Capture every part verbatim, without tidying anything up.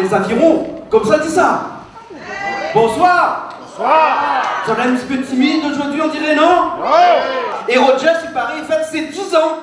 les environs. Comme ça, dis ça. Bonsoir. Bonsoir. Vous avez un petit peu timide aujourd'hui, on dirait, non? Ouais. Et Roger, il paraît, il fête ses dix ans.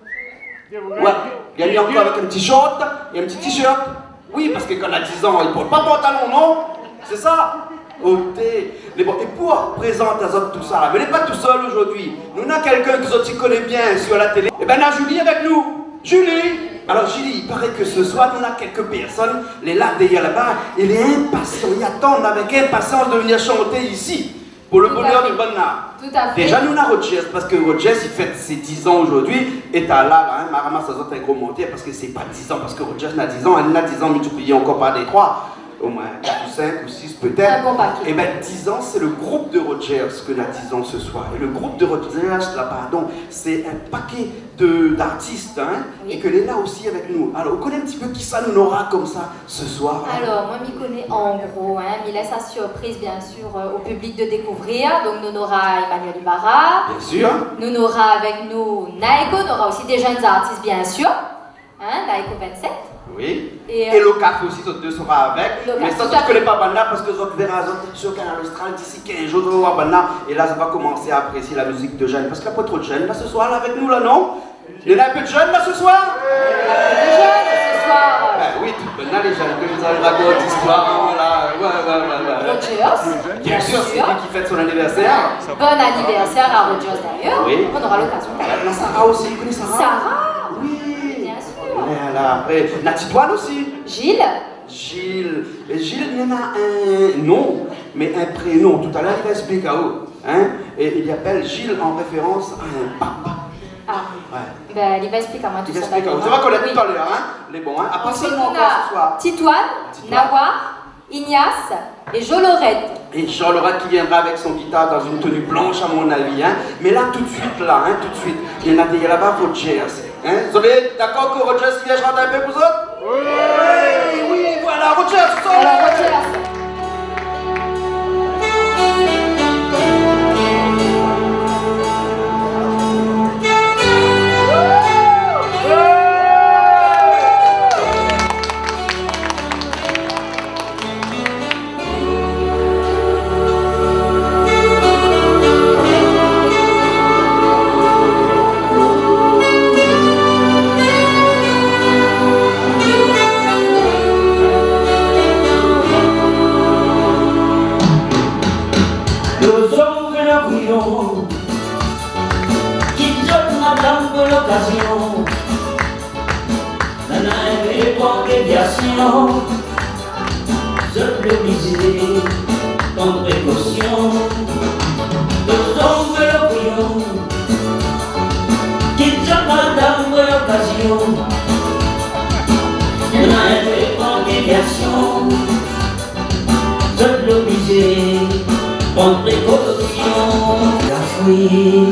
Ouais, il a mis encore avec un petit short et un petit t-shirt. Oui, parce que quand on a dix ans, il porte pas pantalon, non? C'est ça? Ok. Mais bon, et pour présenter à tout ça, mais il n'est pas tout seul aujourd'hui. Nous avons quelqu'un que tu connais bien sur la télé. Et ben, on a Julie avec nous. Julie! Alors Julie, il paraît que ce soir, nous avons quelques personnes, les là, derrière là-bas, et les impatients, ils attendent avec impatience de venir chanter ici, pour le bonheur du bonheur. Tout à fait. Déjà, nous avons Rogers, parce que Rogers, il fête ses dix ans aujourd'hui, et t'as là, là, hein, Marama, ça doit être un gros monté, parce que c'est pas dix ans, parce que Rogers n'a dix ans, elle n'a dix ans multiplié encore par des trois. Au moins quatre ou cinq ou six peut-être. Un bon paquet. Et bien dix ans, c'est le groupe de Rogers que a dix ans ce soir. Et le groupe de Rogers, là, pardon, c'est un paquet d'artistes, hein, oui. Et que est là aussi avec nous. Alors, on connaît un petit peu qui ça nous aura comme ça ce soir. Hein? Alors, moi, je connais en gros, hein, mais laisse sa surprise, bien sûr, euh, au public de découvrir. Donc, nous aura Emmanuel Ibarra. Bien sûr. Nous aura avec nous Naiko, nous aura aussi des jeunes artistes, bien sûr. Hein, Naiko vingt-sept. Oui. Et, euh, et le café aussi, les deux sera avec. Le Mais café, ça, tu ne connais pas Banda parce que vous verrez sur Canal Austral d'ici quinze jours, vous voir Banda. Et là, ça va commencer à apprécier la musique de jeunes. Parce qu'il n'y a pas trop de jeunes là ce soir, là, avec nous, là, non? Il y en a un peu de jeunes là ce soir? des jeunes ce soir. Ben oui, tout Banda, les jeunes, que vous allez raconter l'histoire, là. Ouais, ouais, ouais, ouais. Rogers. Bien sûr, c'est lui qui fête son anniversaire. Bon anniversaire à Rogers d'ailleurs. Oui. On aura l'occasion. La Sarah aussi, vous connaissez Sarah? Sarah. Oui. Bien sûr. Voilà, après, Natitoine aussi. Gilles. Gilles. Et Gilles, il y en a un nom, mais un prénom. Tout à l'heure, il va expliquer à vous. Hein? Et il appelle Gilles en référence à un pape. Ah. Ouais. Ben, il va expliquer à moi tout Il ça. explique à vous. Tu vas connaître tout à l'heure, hein? Les bons, hein? Après, Ensuite, seulement on encore ce a soir. Titoine, Nawar, Ignace et Jolorette. Et Jean-Laurent qui viendra avec son guitare dans une tenue blanche, à mon avis, hein? Mais là, tout de suite, là, hein? Tout de suite, il y en a des là-bas, Rogers. Hein? Vous avez d'accord que Rogers vient chanter un peu pour vous autres? Oui! Oui, oui, voilà, Rogers, sors Alors, là! Rogers. Je l'obligé, sans précaution, de tomber le bouillon, qui tient madame l'occasion, il y en a un peu en déviation, je l'obligé, sans précaution, cafouille,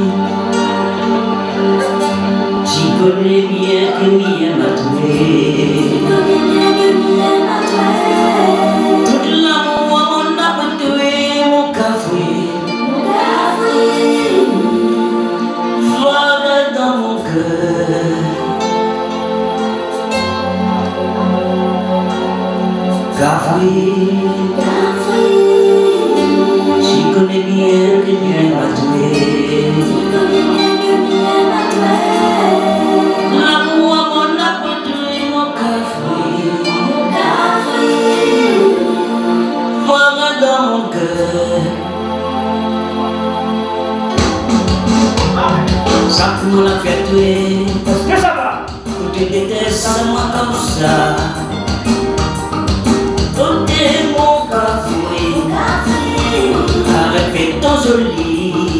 j'y connais bien que m'y m'a trouvé. Cafouille, j'y connais bien que bien m'a tué. L'amour à mon apôtre, mon cafouille, voilà dans mon cœur. Ça pour la faire tuer. Est-ce que ça va? Tout était seulement comme ça. Mon cafouille, arrête ton joli.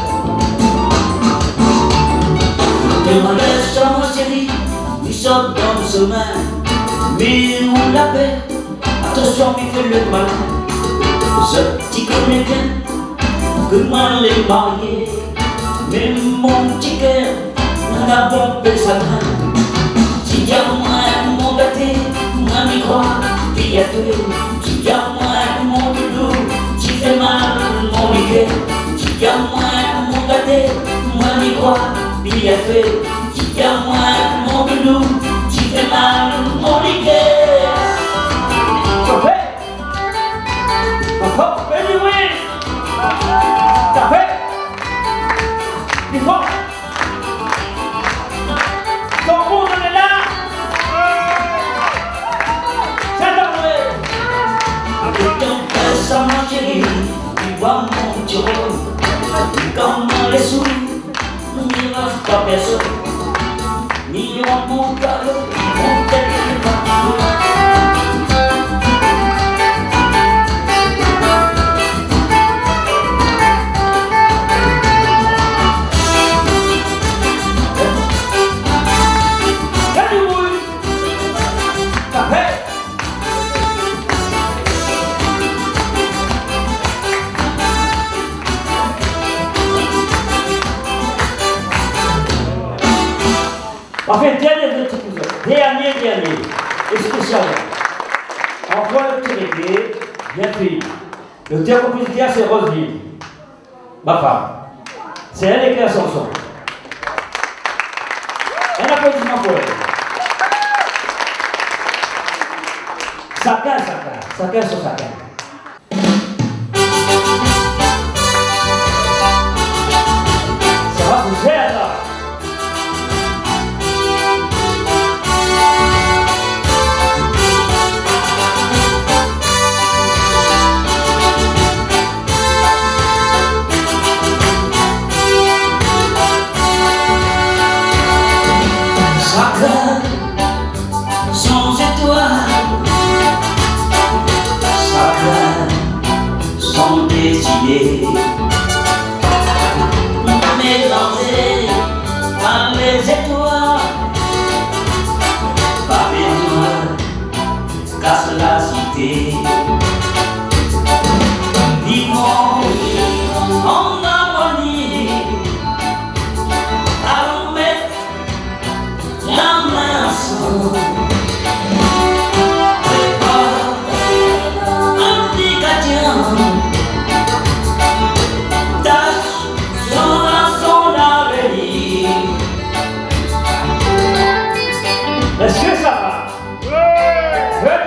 Te relève sur mon chéri, nous sommes dans le sommeil. Mais on l'appelle, attention, il fait le mal. Je t'y connais bien, que moi les mariés. Mais mon petit cœur, on a bombé sa main. Si y'a moi, mon gâté, moi m'y crois. Il y a tout, tu y a moi mon doudou, tu fais mal mon liqueur, tu y a moi mon gâté, moi m'y crois, il y a fait, tu y a moi mon doudou, tu fais mal mon liqueur. Oh, fais du bruit. T'as fait? Plus fort. Ton monde est là. J'attendrai. Ton cœur sans ma chérie, tu vois mon tireur. Comment les souris, n'y reste pas personne. Ni en mon cœur, mon téléphone. Enfin, dernier de tout ça. Dernier, dernier. Et spécialement. Encore le petit réglé, bien fait. Le terme qu'on puisse dire, c'est Roselyne. Ma femme. C'est elle qui a son son. Un applaudissement pour elle. Chacun, chacun. Chacun sur chacun. Ça va vous faire là. Chacun sans étoile, chacun sans destinée, mélangé par les étoiles, par les noix, casse la cité. Vivons en harmonie, allons mettre la main ensemble. Prépare un petit gardien, tâche son à son avenir. Est-ce que ça va? Ouais.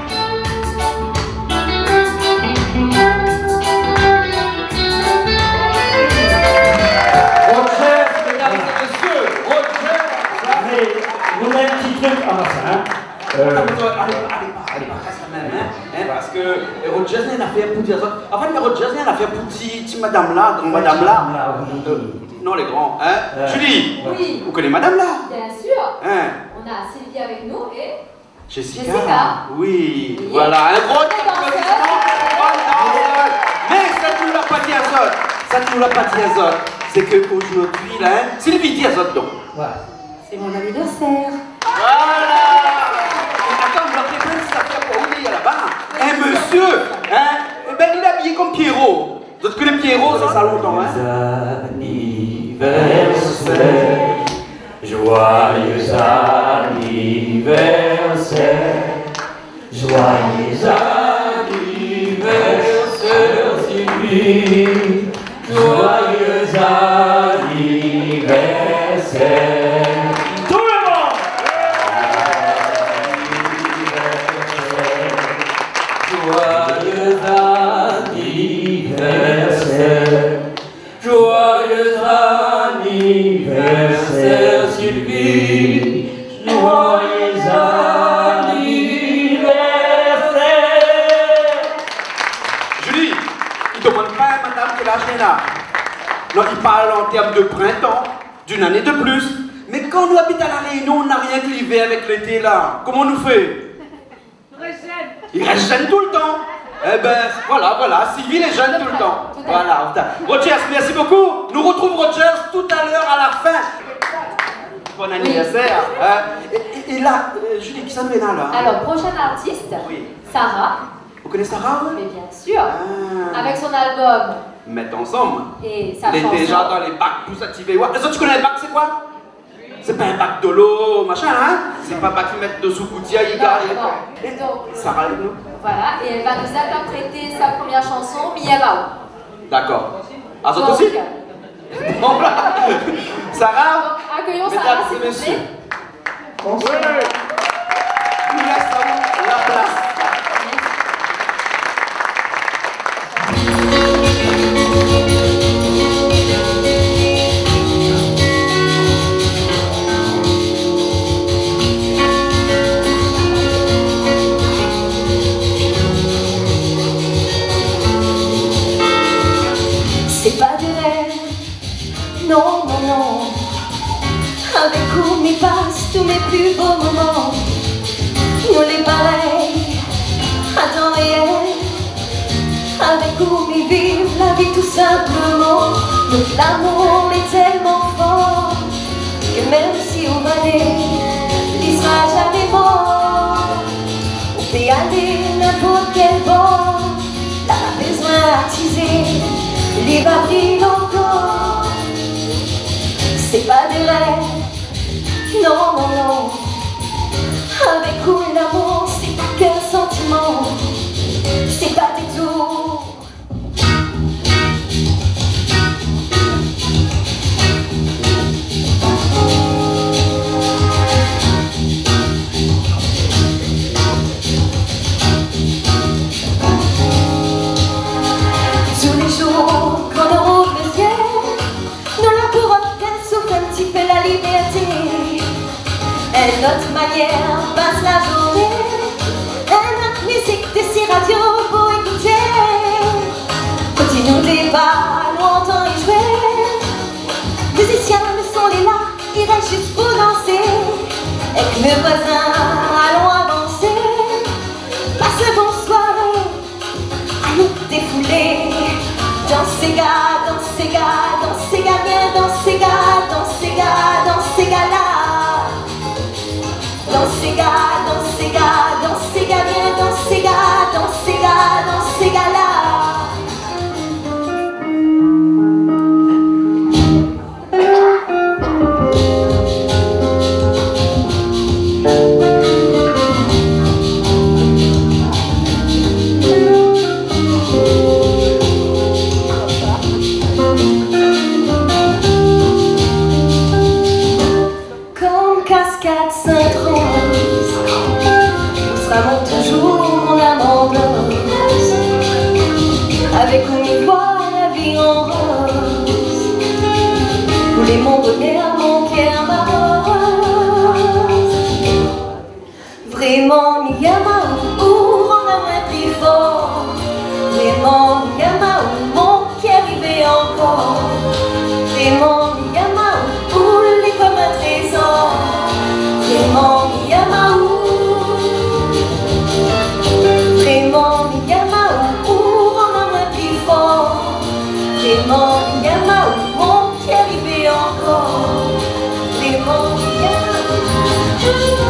Roger, mesdames et messieurs, Roger. Mais vous avez un petit truc à ma fin. Euh, Allez pas, allez pas, allez pas, reste la même, hein, hein, parce que Roger, il a fait pour dire ça. En fait, Roger, il a fait pour dire madame là, donc madame là. Euh, non, les grands, hein. Euh, Julie, Oui, vous connaissez madame là? bien sûr. Hein? On a Sylvie avec nous et Jessica. Jessica. Oui, Oui. voilà, un gros Très applaudissement. Mais ça ne nous l'a pas dit à Zot. Ça ne nous l'a pas dit à Zot. C'est qu'aujourd'hui, là, hein, Sylvie dit à Zot donc. voilà. c'est mon anniversaire. Voilà. Attends, vous avez plein de affaires pour vous dire là-bas. Un monsieur, hein, eh ben, il est habillé comme Pierrot. Vous connaissez Pierrot, ça, ça longtemps, hein. Anniversaire, joyeux anniversaire, joyeux anniversaire Sylvie, joyeux anniversaire. Tout le monde! Joyeux anniversaire, joyeux anniversaire Sylvie, joyeux anniversaire. Julie, il ne demande pas à madame quel âge elle a. Non, il parle en termes de printemps, d'une année de plus. Mais quand nous habitons à La Réunion, on n'a rien que l'hiver avec l'été là. Comment on nous fait? Il reste jeune tout le temps. Eh ben, voilà, voilà, Sylvie est jeune tout le temps. Voilà. Rogers, merci beaucoup. Nous retrouvons Rogers tout à l'heure à la fin. Bon anniversaire. Hein. Et, et- et là, euh, Julie, qui ça nous est là, là? Alors, prochaine artiste, Oui. Sarah, Vous connaissez Sarah, ouais? mais bien sûr, Ah. avec son album Mettre ensemble. et sa Elle est chanson. déjà dans les bacs tous activés. Ouais. Est-ce que tu connais les bacs, c'est quoi? C'est pas un bac de l'eau, machin, hein? C'est pas un bac qui met dessous gouttière, il garde. Non, non. Et Donc, Sarah avec nous. voilà, et elle va nous interpréter sa première chanson, Miyamao. D'accord. Ah, ça Donc, aussi? Bon, voilà. Sarah, donc, accueillons mesdames Sarah, et s'il vous messieurs. plaît. Bonsoir. Je vous laisse à vous la place. Avec vous m'y passent tous mes plus beaux moments. Nous les pareils, à temps réel. Avec vous m'y vivre la vie tout simplement. Donc l'amour est tellement fort que même si on va aller, il sera jamais mort. On peut aller n'importe quel bord. Là, pas besoin d'attiser, les va briller encore. C'est pas des rêves, non, non, non. Avec vous l'amour, c'est pas qu'un sentiment, c'est pas des tours. Tous les jours, quand on ouvre les yeux, nous la couronne qu'elle souffle un petit peu la liberté. Et notre manière passe la journée, et notre musique de ces radios pour écouter. Continue les bas, nous entend y jouer. Musiciens, le son est là, il reste juste pour danser. Et que mes voisins allons avancer. Passe le bonsoir, à nous défouler. Dans ces gars, dans ces gars, dans ces gars, bien dans ces gars, dans ces gars, dans ces gars-là. Dans ces gars, dans ces gars, dans ces gars, bien dans ces gars, dans ces gars, dans ces gars-là. Comme cascade Sainte-Rose, on sera mon toujours, mon amant rose. Avec où m'y voit la vie en rose, où les monts bonheur, mon cœur, ma rose. Vraiment, mi yama ou rend la main plus fort. Vraiment, mi yama ou mon cœur arrivé encore. Vraiment, mi yama ou les comme un trésor. Vraiment, mi yama ou. Vraiment, mi yama ou rend la main plus fort. Vraiment, mi yama ou mon cœur arrivé encore. Vraiment, mi yama ou.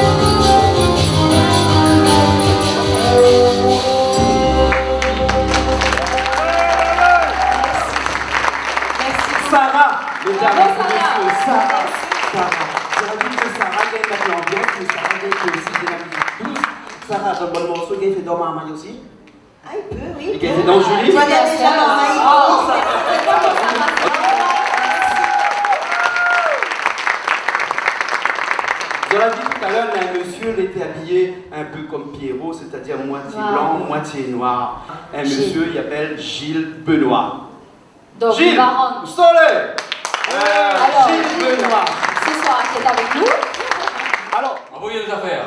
Sarah, mesdames et Bravo, messieurs, Sarah. Sarah, Sarah. J'aurais dit que Sarah gagne la l'ambiance, mais Sarah gagne aussi de la musique douce. Sarah, dans le bon morceau, il fait dans Marmaille aussi. Ah, il peut, oui. Il fait dans Julie. Tu vas aller déjà dans Maï. J'aurais dit tout à l'heure, un monsieur il était habillé un peu comme Pierrot, c'est-à-dire moitié Wow. blanc, moitié noir. Un Gilles. monsieur, il s'appelle Gilles Benoît. Donc, Gilles, Baron, Stolé euh, Alors, Gilles Benoît. ce soir, qui est avec nous. Alors, Envoyez les affaires.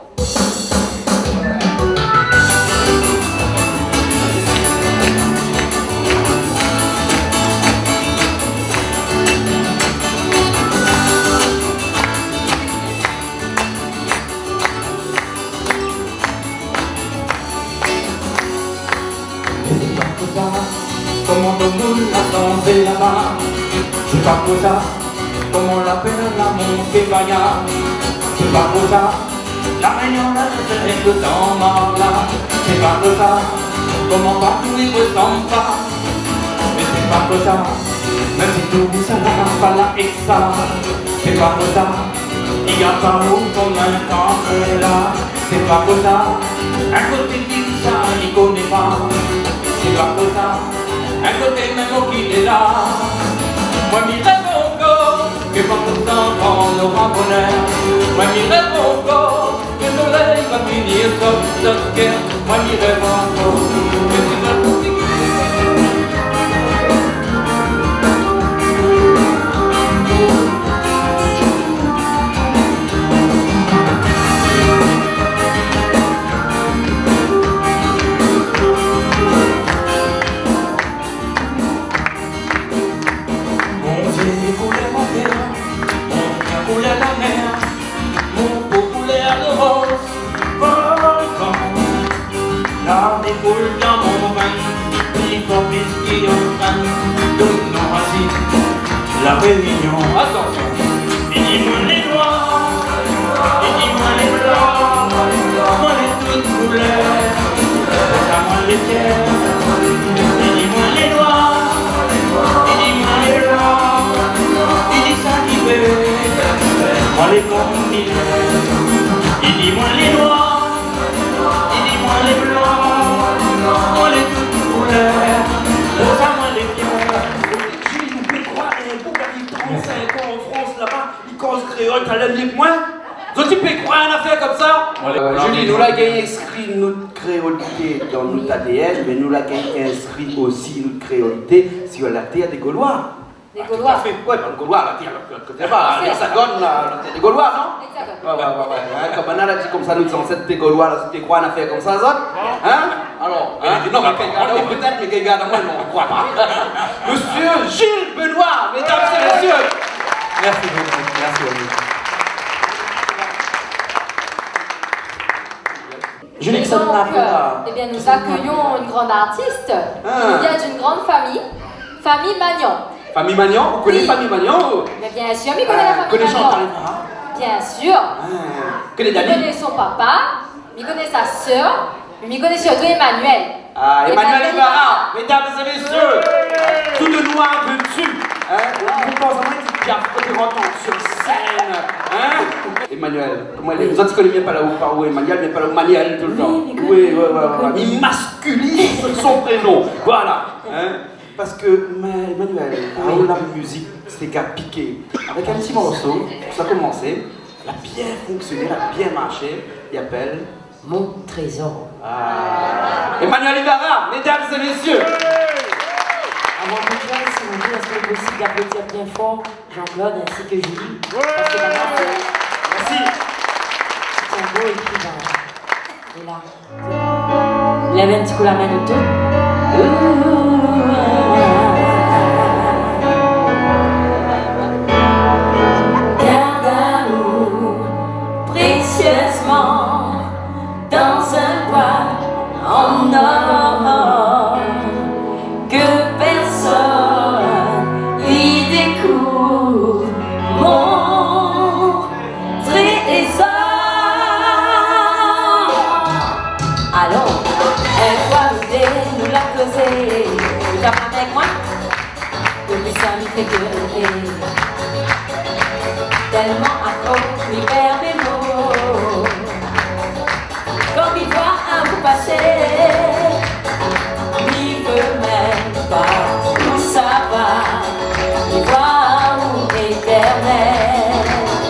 Comment le monde a dansé là-bas. C'est pas pour ça, comment l'appelle la montée Maya. C'est pas pour ça, la réunion là c'est que dans ma là. C'est pas pour ça, comment partout il ressemble pas. Mais c'est pas pour ça, même si tout ça n'a pas la exa. C'est pas pour ça, il y a pas où comme un temps que là. C'est pas pour ça, un côté qui ça il connaît pas. C'est pas pour ça, un côté même qui est là. Moi m'y rêve encore, que pas pour enfants n'aura bonheur. Moi m'y rêve encore, que le soleil va finir sur notre cœur. Moi m'y rêve encore, que c'est notre musique. mer, mon populaire de rose, volcan. La découle dans mon vin, les promis qui ont faim, donnent nos racines, la réunion. Attention, dis-moi les noirs, dis-moi les blancs, moi les toutes couleurs, dis-moi les pierres, dis-moi les noirs, dis-moi les blancs, dis ça qui fait, moi les combinés, dis-moi les noirs, dis-moi les blancs, moi les toutes couleurs, ça moi les pierres. Jules, vous pouvez croire, et pour qu'il trente-cinq ans en France là-bas, il cause créole, t'as l'air mieux que moi? Vous tu peux croire une affaire comme ça? euh, Julie, nous l'avons inscrit notre créolité dans notre A D N, mais nous l'avons inscrit aussi notre créolité sur la terre des Gaulois. Des Gaulois? Ah, ouais, dans le Gaulois, la terre, c'est pas, l'Hexagone, la terre des Gaulois, non? Hexagone. Ouais, ouais, ouais, ouais. Hein, comme on a dit comme ça, nous ancêtres des Gaulois, là, tu crois une affaire comme ça, ça? Hein? Alors, hein? Non, mais peut-être, mais quelqu'un de moi, non, on croit pas. Monsieur Gilles Benoît, mesdames et messieurs. Merci beaucoup, merci beaucoup. Julie, ça Donc, nous a euh, eh bien, nous accueillons une grande artiste Ah. qui vient d'une grande famille, famille Magnon. Famille Magnon, vous connaissez Oui. Famille Magnon? Mais bien sûr, il connaît la famille Connaissez Magnon. Chantal Evra? Bien sûr. Ah. Connaît Il Dali? connaît son papa, il connaît sa sœur, mais il connaît surtout Emmanuel. Ah, Emmanuel Evra. Evra, mesdames et messieurs, tout de noir dessus. Hein? Vous pensez vraiment que tu as fait entendre sur scène. Hein? Emmanuel, comment elle est? Vous autres, tu connaissez bien pas là où, par où Emmanuel, mais pas là où Manuel tout le temps. Oui, oui, oui, oui. Il masculise son prénom. Voilà. Hein? Parce que mais, Emmanuel, oui. La musique, c'était qu'à piquer. Avec un petit morceau, ça a commencé, elle a bien fonctionné, elle a bien marché. Il appelle Mon trésor. Ah. Emmanuel Evra, mesdames et messieurs. Avant de jouer, si vous voulez, est-ce que c'est possible d'applaudir bien fort Jean-Claude ainsi que Julie? Parce que maintenant, Merci. c'est un beau écrivain. Et là, lève un petit coup la main de tout. Garde à nous précieusement dans un bois en or que personne y découvre mon trésor. Allons, un fois vous nous la causer. Vous apprenez avec moi? Depuis ça m'y fait que rêver. Tellement accro, m'y perd mes mots. Comme il voit un bout passer, il veut même pas où ça va, il voit où éternel.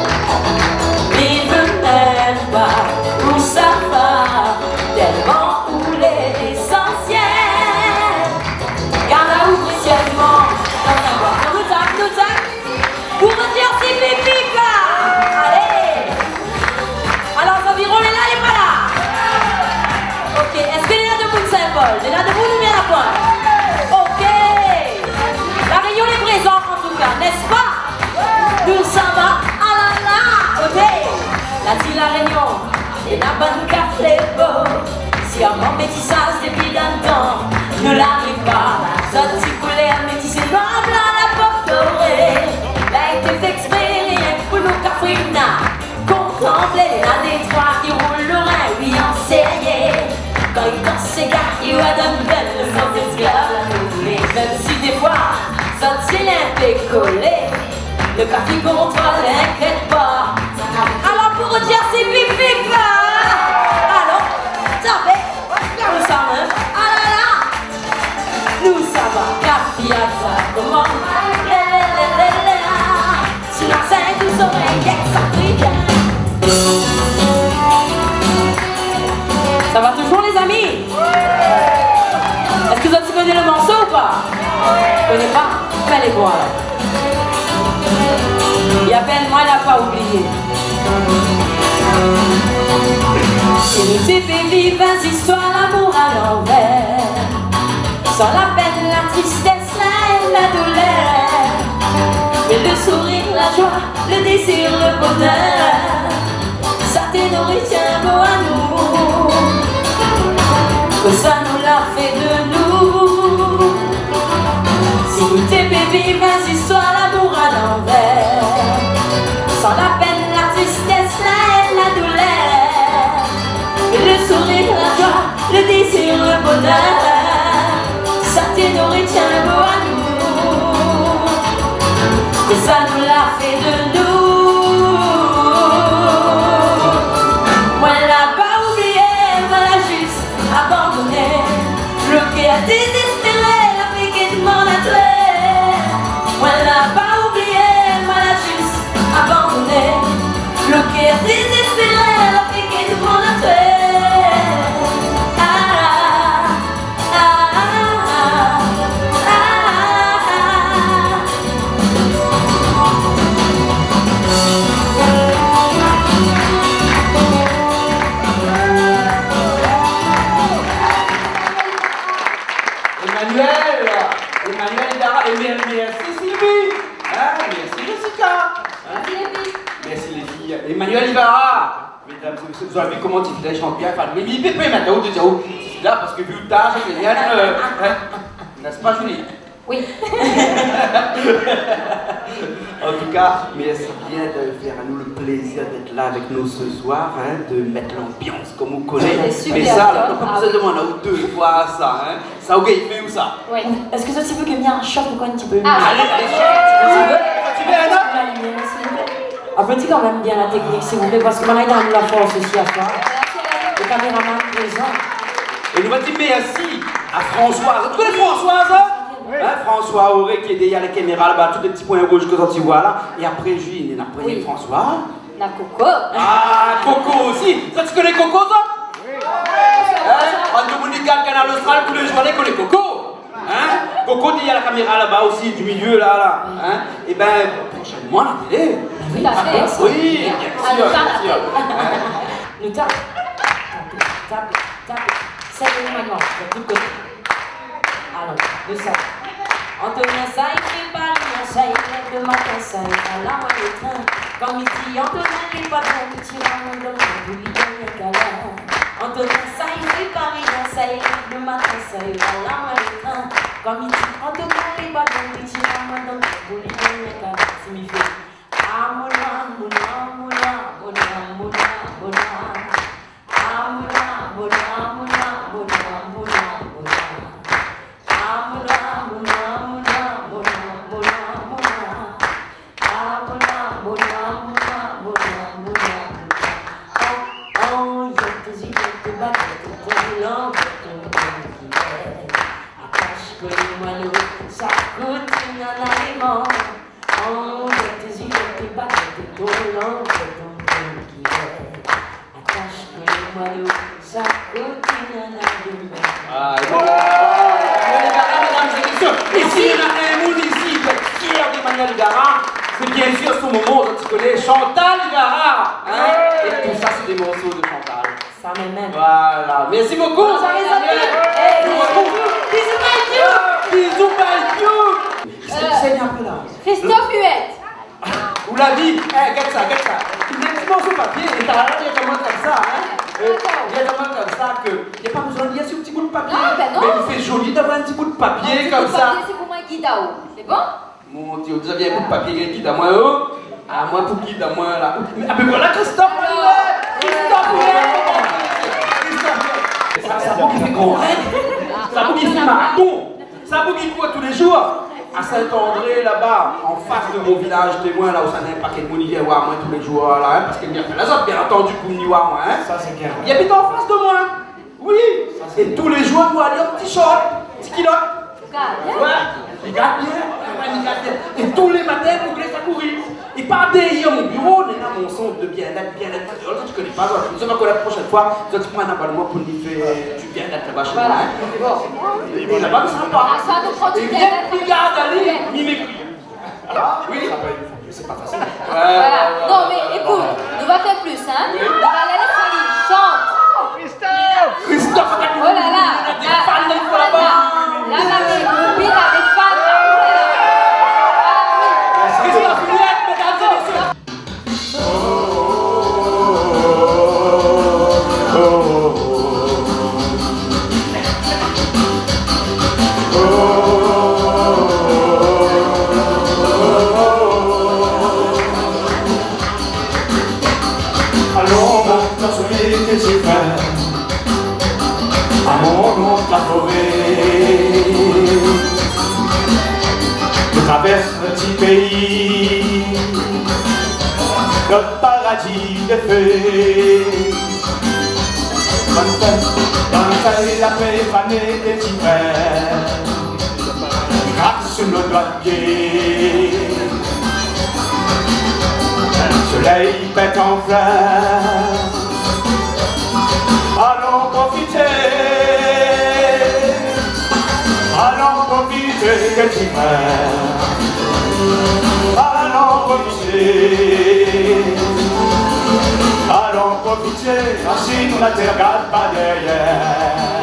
Il veut même pas où ça va, tellement où l'essentiel. Garde à où précieusement, dans un bois, nous tape, nous tape, pour dire si pipi là. Allez. Alors environ les là, il est pas là. Ok, est-ce qu'il y a de vous symbole? Il y a de vous ou bien la pointe? Ok. La réunion est présente en tout cas, n'est-ce pas? Nous sommes à ah là là. Ok. La dit la réunion et la bonne café beau. Si on en métissage depuis d'un temps, ne l'arrive pas. Sorti couleur métissé noir blanc la porte dorée. La été exprès rien pour nous cafouina. Contempler la détroit qui roule le rein, lui enseigner. Quand il danse ses gars, il va donner belle sans esclave. Mais même si des fois, sorti l'un collé, le café contrôle n'inquiète pas. Alors pour dire c'est pipi là. Alors, tapez, nous sommes, ah là là, nous sommes, café à ça, comment, sur la scène, nous oreilles ex-africains. Ça va toujours les amis? Est-ce que vous avez connu le morceau ou pas? Je connais pas? Mais les voilà. Il y a peine moi, il n'a pas oublié. Si nous t'es vivre des histoires d'amour à l'envers, sans la peine, la tristesse, la haine, la douleur, mais le sourire, la joie, le désir, le bonheur. Ça t'est nourri, tiens beau à nous. Que ça nous l'a fait de nous. Si vous t'aimez vivre, vas-y, sois l'amour à l'envers. Sans la peine, la tristesse, la haine, la douleur. Le sourire, la joie, le désir, le bonheur. Ça t'est nourri, tiens beau à nous. Que ça nous l'a fait de nous. Moi l'a pas oublié, moi l'a juste abandonné. Bloqué à désespérer, la piquée de mon attrait. Moi l'a pas oublié, moi l'a juste abandonné. Bloqué à désespérer, la piquée de mon attrait. Emmanuel Ibarra, mesdames et messieurs, vous avez vu comment il chante bien. Enfin, mais il peut pas maintenant de dire où je suis là parce que vu le tard, j'ai rien. N'est-ce pas, Julie? Oui. En tout cas, mais c'est bien de faire à nous le plaisir d'être là avec nous ce soir, hein, de mettre l'ambiance comme vous connaissez. Mais ça, on n'a pas besoin de demander ou deux fois ça, hein. Ça, ok, il fait où ça? Oui. Est-ce que ça, tu veux que bien un choc ou quoi un petit peu? Ah, allez, allez, choc. Tu veux un homme? Applaudis quand même bien la technique, s'il vous plaît, parce que maintenant, il a de la force aussi à faire. Le caméraman présent. Et nous va dire merci à Françoise. Tu connais Françoise, hein? Oui. Hein, François Auré qui est derrière la caméra là-bas, tous les petits points rouges que tu vois là. Et après, Julie, après oui. François. La Coco. Ah, Coco aussi. Ça, tu connais Coco, ça? Oui. Hein? En Dominica, le canal austral, tous les jours, on connaît Coco. Hein? Coco derrière la caméra là-bas aussi, du milieu là, là. Hein? Et ben, prochainement, la télé. Tout à fait. Oui, bien sûr, bien sûr. Nous tape, tape, tape, c'est le maintenant, de tout côté. Alors, nous savons. Antonin, ça y fait pas rien, ça y est, le matin, ça y est, à la moitié de train. Quand midi, Antonin n'est pas bon, petit rameau dans le monde, vous lui donnez un câlin. Antonin, ça y fait pas rien, ça y est, le matin, ça y est, à la moitié de train. Quand midi, Antonin n'est pas bon, petit rameau dans le monde, vous lui donnez un câlin. C'est mi fait. Ah, moula, moula, moula, moula, moula, moula. Ah, moula, moula, moula, moula, moula, moula. Ah, moula, moula, moula, moula, moula, moula. Ah, moula, moula, moula, moula, moula. Oh, oh, je te dis que tu vas te brûlant, attache que les moineaux, ça coûte une aliment. Oh, je te dis que tu vas te brûlant, attache que les moineaux, ça coûte une aliment. Ah, et bon. Mesdames et messieurs, ici, il y en a un monde ici, qui est fier d'Emmanuel Ibarra. C'est bien sûr son moment, tu connais Chantal Ibarra. Hein? Et tout ça, c'est des morceaux de Chantal. Ça m'aime. Voilà. Merci beaucoup. Ça les a fait. Bisous, Mathieu. Bisous, Mathieu. C'est un peu là. Christophe Huette. Vous la vie, eh, regarde ça, regarde ça. Il met un petit morceau de papier et t'as l'air directement comme ça, hein. Euh, directement comme ça, que il n'y a pas besoin de lire ce petit bout de papier. Non, ben non. Mais il fait joli d'avoir un petit bout de papier un comme petit ça. C'est pour moi Guidao. C'est bon? Mon Dieu, vous aviez un bout de papier qui guide à moi, oh. À moi pour guide à moi là. Ah, mais voilà Christophe, Christophe, Christophe. C'est un beau qui fait grand rêve. C'est un beau qui fait marathon. C'est un beau qui court tous les jours. À Saint-André, là-bas, en face de mon village témoin, là où ça n'est pas qu'elle m'y vient voir moi tous les jours, là, hein, parce qu'elle vient faire la zone, bien entendu, pour m'y voir moi, hein. Ça, c'est clair. Il habite en face de moi, oui. Ça, et tous les jours, il doit aller en petit short, petit kilote. Ouais, il garde bien, il garde bien. Et tous les matins, pour que laisse à courir. Il part derrière mon bureau, on est là, mon son de bien-être, bien-être. Tu connais pas, je ne sais pas la prochaine fois, tu prends un abonnement pour lui faire du bien-être là-bas chez moi. Hein. Et là-bas, ça va. Ah, ça nous prend du Et bien-être. il garde aller, il m'écrit. Oui, c'est pas facile. Voilà. Non, mais écoute, on va faire plus, hein. On va aller à Saline, chante. Christophe Christophe Oh là là. Il y a des fans là-bas. Là, là, mes copines, là, des fans. Christophe Huette, mesdames fanées que j'ai fait à mon nom de la forêt. Je traverse le petit pays, le paradis des fées. Bonne fête, bonne fête, la paix fanée des hivers, gratte sur nos doigts de pied. Le soleil pète en fleurs, allons profiter, allons profiter de l'hiver, allons profiter, allons profiter, ainsi nous la terre garde pas derrière.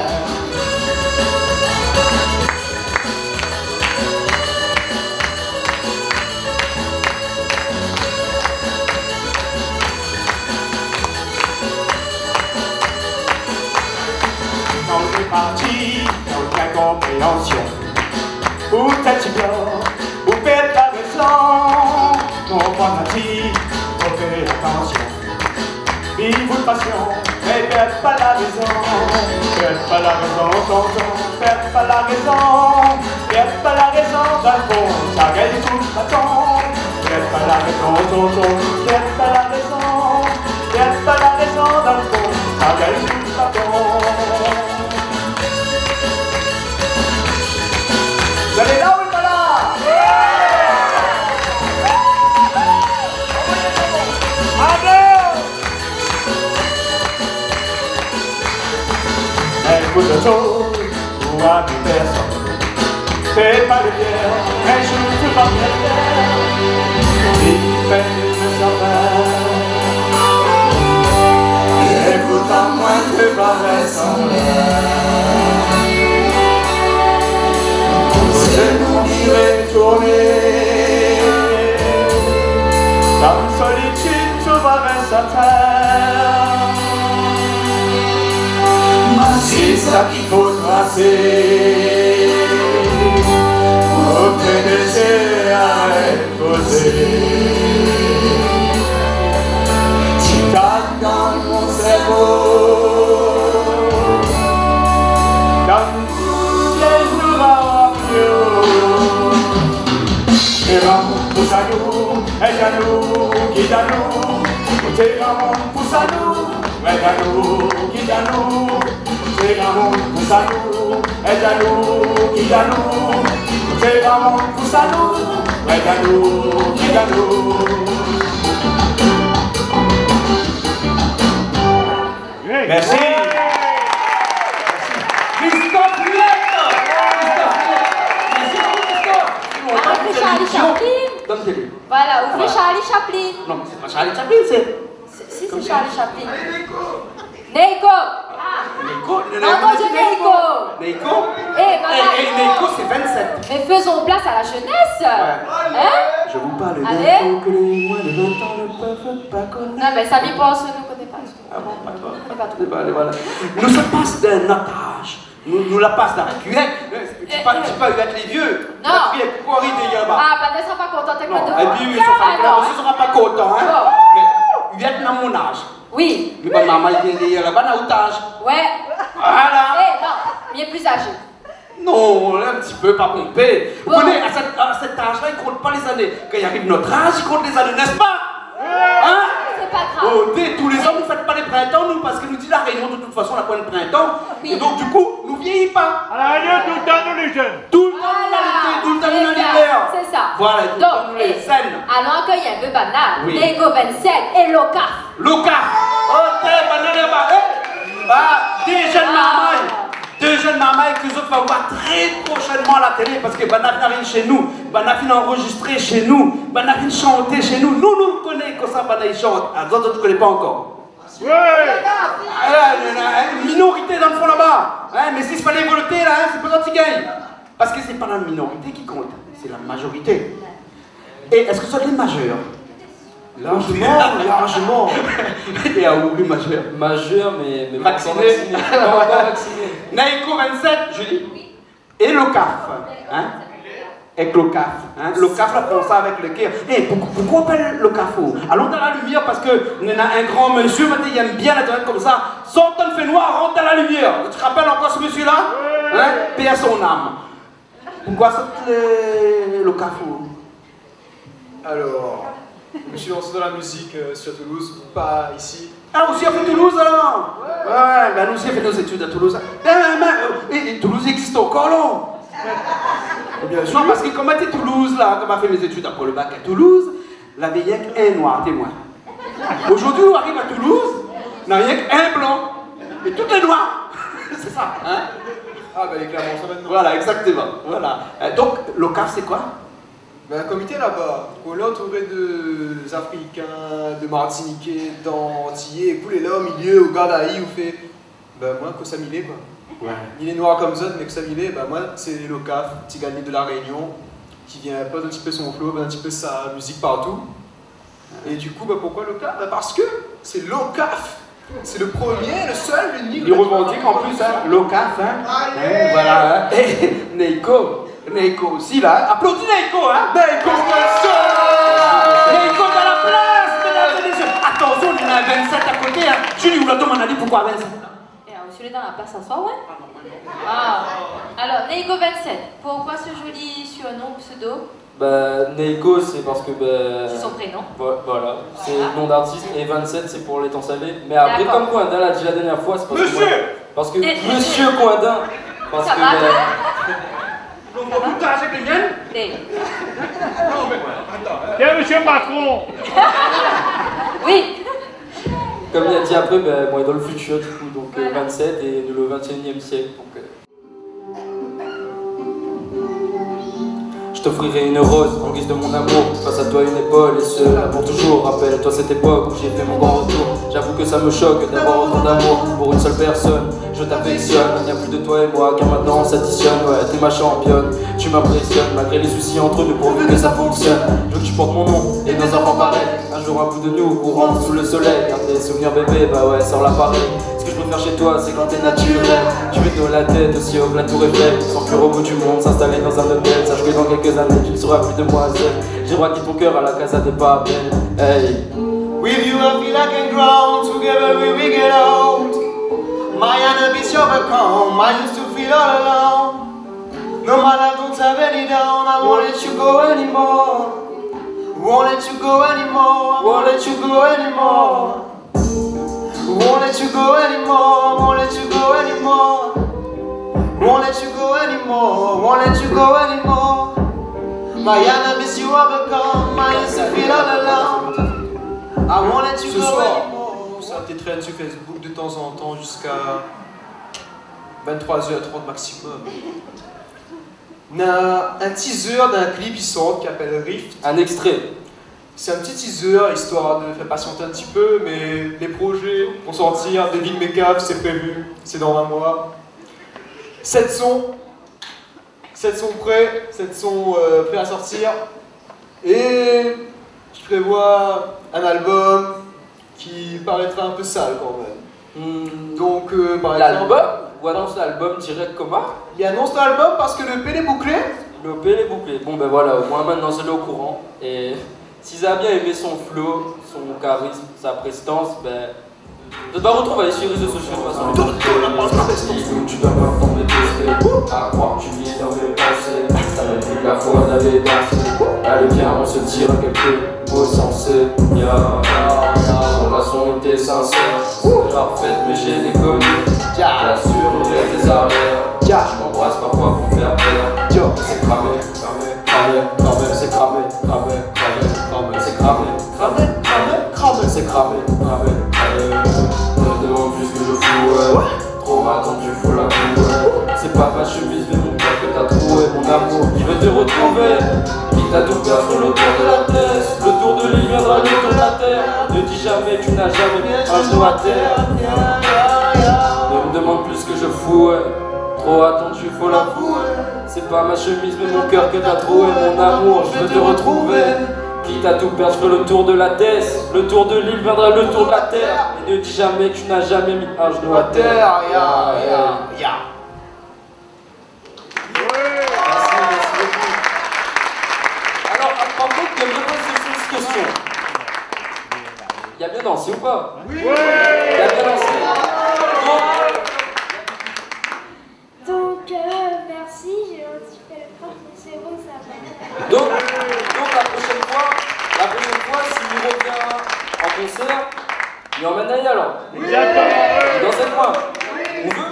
Parti dans la compréhension. Où t'es-tu bien? Où pète la raison? Non, pas m'a dit, faut faire attention. Vive votre passion, mais pète pas la raison. Pète pas la raison, tonton, pète pas la raison. Pète pas la raison, d'un fond, ça gagne tout le bâton. Pète pas la raison, tonton, pète pas la raison. Pète pas la raison, d'un fond, ça gagne tout le bâton. Vous allez là ou pas là? Écoute le tour ou à plus personne. Fais pas de guerre, un jour tu vas bien faire. Il fait me savoir. Écoute à moins que paraît sans l'air. C'est nous qui retourner. Dans une solitude, tout va rester à terre. C'est ça qu'il faut tracer. Aucun déchet à reposer. Tu tapes dans mon cerveau. Dans les jours et Ramon pousse à nous, et à nous, guide à nous. Et Ramon pousse à nous, et à nous, guide à nous. Et Ramon pousse à nous, et à nous, guide à nous. Et Ramon pousse à nous, et à nous, guide à nous. Merci. Christophe Huette. Charlie Chaplin. Donne-le. Voilà, ouvrez Charlie Chaplin. Non, mais c'est pas Charlie Chaplin, c'est... Si, c'est Charlie Chaplin. Neiko. Ah. Neiko. Non, non, je Neiko. Neiko. Eh, madame. Et Neiko, c'est vingt-sept. Mais faisons place à la jeunesse. Hein? Je vous parle d'un Allez. temps que les moins de vingt ans ne peuvent pas connaître. Non, mais ça m'y pense, je ne connais pas. Ah bon, pas toi. Je ne connais pas tout. Eh ben, allez, voilà. Nous sommes passe d'un otage. Nous, nous la passe d'un Huette. Tu pas, tu pas Huette les vieux. Non. Huette, quoi, il est là-bas. Ah, bah, ne sera pas contente avec le Non, deux. et puis, ils sont pas là, ne sera pas content, hein. Bon. Mais Huette n'a mon âge. Oui. Mais ma maman, il vient là-bas, n'a otage. Ouais. Voilà. Eh, non, il est plus âgé. Non, un petit peu, pas pompé. Vous Bon. connaissez, à, cette, à cet âge-là, il ne compte pas les années. Quand il arrive notre âge, il compte les années, n'est-ce pas? Hein? C'est pas grave. Oh, t'es, tous les ans, vous ne faites pas les printemps, nous, parce que nous dit la Réunion, de toute façon, on n'a pas de printemps. Oui. Et donc, du coup, nous vieillit pas. À la Réunion, tout le temps, nous les jeunes. Tout le temps, nous Voilà. l'été, tout le temps, nous C'est ça. l'hiver. C'est ça. Voilà, tout le temps, Donc, nous les eh, zen. allons accueillir un peu banal. Oui. Nego vingt-sept et Loca. Luca. Ok, banane, bah, eh. Ah, des jeunes Ah. marmailles. Deux jeunes marmailles que nous autres vont voir très prochainement à la télé parce que Banafin arrive chez nous, Banafin enregistré chez nous, Banafin chanté chez nous. Nous, nous connaissons comme ça, Banafin chante. Les autres, tu ne connais pas encore. Ouais. Ah, une minorité dans le fond là-bas. Hein, mais s'il fallait voter là, hein, c'est pas ça qui gagne. Parce que c'est pas la minorité qui compte, c'est la majorité. Et est-ce que ça les majeurs? Largement, largement. Et à où les majeurs? Majeur, mais, mais Vacciné. pas encore vacciné. Pas encore vacciné. Naïko vingt-sept, je dis. Et le C A F. Hein? avec le caf. Hein? Le caf, là, prend ça avec le cœur. Eh, pourquoi, pourquoi on appelle le caf? Allons dans la lumière parce que on a un grand monsieur, maintenant, il aime bien la toilette comme ça. Sort ton fait noir, rentre dans la lumière. Tu te rappelles encore ce monsieur-là? Hein? Paix à son âme. Pourquoi ça le, le caf? Alors, je me suis lancé dans la musique euh, sur Toulouse, pas ici. Ah, aussi à Toulouse alors? Ouais, ouais, ben nous aussi on fait nos études à Toulouse. Ben, ben, ben, et, et Toulouse existe encore là? Bien sûr, parce que comme à Toulouse, là, comme a fait mes études après le bac à Toulouse, la vie rien qu'un noir témoin. Aujourd'hui, on arrive à Toulouse, n'a rien qu'un blanc, et tout est noir. C'est ça, hein? Ah, ben les clairement ça maintenant. Voilà, exactement. Voilà. Euh, donc, le C A F, c'est quoi? Ben, un comité là-bas, on est entouré de Africains, de Martiniquais, d'Antillais, et puis là au milieu, au Gardaï, où fait, ben moi, que ça m'y est quoi. Ouais. Il est noir comme ça, mais que ça m'y est, ben moi, c'est le C A F, petit gagné de la Réunion, qui vient poser un petit peu son flow, un petit peu sa musique partout. Et du coup, ben pourquoi le C A F? Ben parce que c'est le C A F. C'est le premier, le seul, l'unique. Il revendique en plus, hein, le C A F, hein. Allez. Voilà, hein. Et Neiko. Neiko aussi là, applaudis Neiko hein. Neiko Neiko dans la place, mesdames et messieurs. Attention, on est à vingt-sept à côté hein. Julie ou la demande a dit pourquoi vingt-sept? Et alors, monsieur est dans la place à soi, ouais. Ah. Alors, Neiko vingt-sept, pourquoi ce joli surnom ou pseudo? Bah, Neiko, c'est parce que bah, c'est son prénom. Voilà, c'est le nom d'artiste et vingt-sept c'est pour les temps salés. Mais après, comme Coindin l'a dit la dernière fois, c'est parce Monsieur que. Moi, parce que et... Monsieur Coindin. Parce ça que. Va, bah, on va tout avec les miennes. Non, mais attends. Tiens, monsieur Macron. Oui. Comme il a dit après, bah, moi, dans le futur, du coup, donc euh, vingt-sept et le vingt et unième siècle. Donc, euh... Je t'offrirai une rose en guise de mon amour. Face à toi une épaule et ce là pour toujours. Rappelle-toi cette époque où j'ai fait mon grand retour. J'avoue que ça me choque d'avoir autant d'amour pour une seule personne. Je t'affectionne, il n'y a plus de toi et moi car maintenant on s'additionne. Ouais, t'es ma championne, tu m'impressionnes malgré les soucis entre nous pourvu que ça fonctionne. Je veux que tu portes mon nom et nos enfants pareils. Un jour un bout de nous courant sous le soleil. Car tes souvenirs bébé, bah ouais, sors l'appareil. Ce que je préfère chez toi, c'est quand t'es naturel. Tu mets de la tête aussi haut que la tour Eiffel. Sans plus au bout du monde, s'installer dans un hôtel. Sache que dans quelques années, tu ne seras plus demoiselle. J'ai braqué ton cœur à la Casa de Papel. Hey. With you I feel I can grow, together we will get old. My enemies overcome, I used to feel all alone. No, my life don't have any down, I won't let you go anymore. Won't let you go anymore, won't let you go anymore. Won't let you go anymore, won't let you go anymore. Won't let you go anymore, won't let you go anymore. My enemies you overcome, I used to feel all alone. I won't let you Ce go soir, anymore. ça t'étraîne sur Facebook de temps en temps jusqu'à vingt-trois heures trente maximum. On a un teaser d'un clip qui sort qui s'appelle Rift. Un extrait. C'est un petit teaser histoire de faire patienter un petit peu, mais les projets vont sortir. David Make-up, c'est prévu, c'est dans un mois. sept sons, sept sons prêts, sept sons euh, prêts à sortir. Et je prévois un album qui paraîtra un peu sale quand même. Mmh. Donc, euh, par l'album exemple, ou annonce l'album direct comment? Il annonce l'album parce que le P est bouclé. Le P est bouclé. Bon ben voilà, au moins maintenant c'est au courant. Et s'ils ont bien aimé son flow, son charisme, sa prestance, ben tu vas retrouver sur les réseaux sociaux de toute façon. Tu dois pas tomber testé, à croire que tu vis dans mes pensées. T'avais plus que la foi d'aller danser. Allez viens, on se tire quelques mots sensés. Ya, ya, ya, ton façon était sincère. C'est parfaite mais j'ai déconné. J'assurerai tes arrières. Je m'embrasse parfois pour faire peur. C'est cramé, cramé, cramé, cramé, c'est cramé, cramé, cramé, cramé, c'est cramé, cramé, cramé, cramé, c'est cramé, cramé, cramé. Ne demande plus que je fous, ouais. Trop attendu, faut la couper. C'est pas ma chemise, mais mon cœur que t'as trouvé, mon amour. Je veux te retrouver. Quitte à tout perdre sur le tour de la tête. Le tour de l'île viendra le tour de la terre. Ne dis jamais, tu n'as jamais mis un genou à terre. Ne me demande plus ce que je fous, ouais. Trop attendu, faut la fouer. C'est pas ma chemise, mais mon cœur que t'as trouvé, mon amour. Je veux te retrouver. Quitte à tout perdre, je ferai le tour de la Thèse. Le tour de l'île viendra le tour de la terre. Et ne dis jamais que tu n'as jamais mis un genou à terre. Ya, ya, ya. Merci, merci beaucoup. il a bien dansé ou pas? Oui. Il a bien dansé. Donc, euh, merci, j'ai un petit peu le prof, mais c'est bon, ça va. Donc, donc la prochaine fois, la prochaine fois, s'il revient en concert, il emmène Daniel alors. Exactement. Dans cette moi. On veut?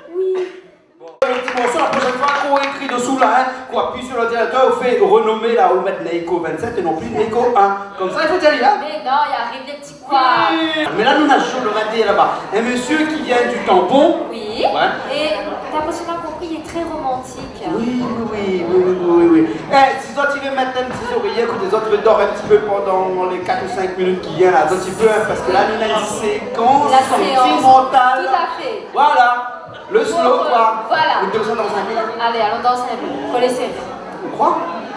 Le petit morceau, la prochaine fois qu'on écrit dessous là, hein, qu'on appuie sur l'ordinateur, on fait renommer là, on met Neiko vingt-sept et non plus Neiko un. Comme ça, il faut dire, hein. Mais non, il arrive des petits quoi. Oui. Mais là, nous, on a Jolorette là-bas. Un monsieur qui vient du tampon. Oui. Ouais. Et t'as possiblement compris, il est très romantique. Oui, oui, oui, oui, oui, oui. Eh, si toi tu veux mettre un petit oreiller, que les autres dorment un petit peu pendant les quatre ou cinq minutes qui viennent, là, un petit peu, hein, parce que là, nous, on a une séquence La séance. sentimentale. Tout à fait. Voilà. Le slow, quoi. Voilà. Une deux cents dans cinq minutes. Allez, allons danser un peu. Faut les serrer. Tu crois?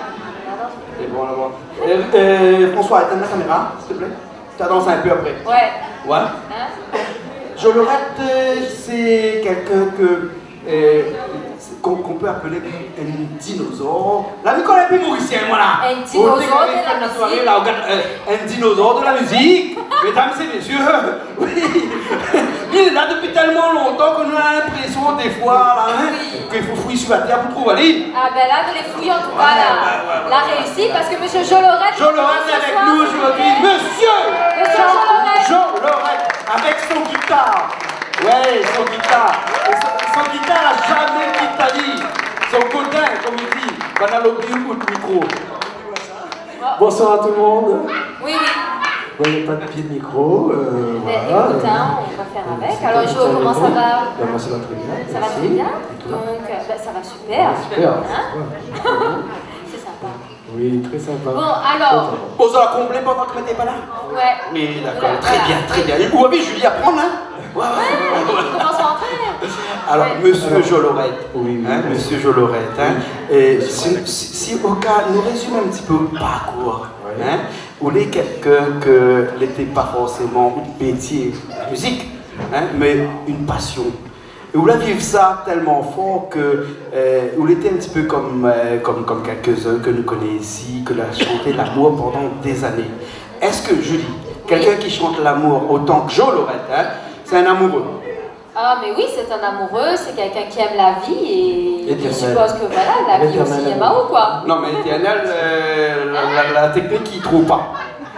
C'est bon, là, bon. Euh, euh, François, éteins la caméra, s'il te plaît. Tu as dansé un peu après. Ouais. Ouais. Hein? Jolorette, euh, c'est quelqu'un que. Euh, qu'on qu'on peut appeler un dinosaure. La vie qu'on a plus mauricien, voilà. Un dinosaure de la la musique. soirée, là, regarde, euh, un dinosaure de la musique. Mesdames et messieurs, oui. Il est là depuis tellement longtemps que nous avons l'impression des fois là, hein, qu'il faut fouiller sur la terre pour trouver aller. Ah ben là, de les fouiller en tout cas, là, la réussi parce que monsieur Jolorette. Jolorette est avec nous aujourd'hui. Monsieur Monsieur Jolorette. Jolorette avec son guitare. Ouais, son guitare. Et son, son guitare n'a jamais quitté lui. Son godin, comme il dit. Banalobi ou de micro. Bonsoir à tout le monde. Oui, oui. Bon, il n'y a pas de pied de micro. Euh, Mais voilà. écoute, hein, on va faire avec. Alors Jo, comment ça va? Ben, moi, ça va très bien. Ça va merci. très bien. Et toi? Donc, euh, ben, ça va super. Super. Hein? C'est sympa. Oui, très sympa. Bon, alors. Pose la comblée pendant que tu n'étais pas là. Ouais. Oui, d'accord. Voilà, Très voilà. bien, très bien. Où avez Julie à prendre, hein? Ouais, Ouais, on commence à entrer. Alors, Ouais. monsieur Jolorette, Oui, oui. hein, monsieur Jolorette, hein, et si, si, si au cas, nous résume un petit peu le parcours, Oui. hein, où il est quelqu'un que n'était pas forcément un métier, la musique, hein, mais une passion. Et où il a vécu ça tellement fort que, euh, où il était un petit peu comme, euh, comme, comme quelques-uns que nous connaissons ici, que a chanté l'amour pendant des années. Est-ce que, Julie, quelqu'un qui chante l'amour autant que Jolorette, hein, c'est un amoureux? Ah, mais oui, c'est un amoureux, c'est quelqu'un qui aime la vie et Éternel. je suppose que voilà, la vie aussi aime à ou quoi. Non, mais éternel, euh, la, la, la technique, il ne trouve pas.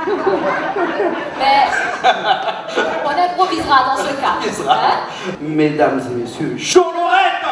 Mais on improvisera dans ce cas. Improvisera. Hein? Mesdames et messieurs, Jolorette!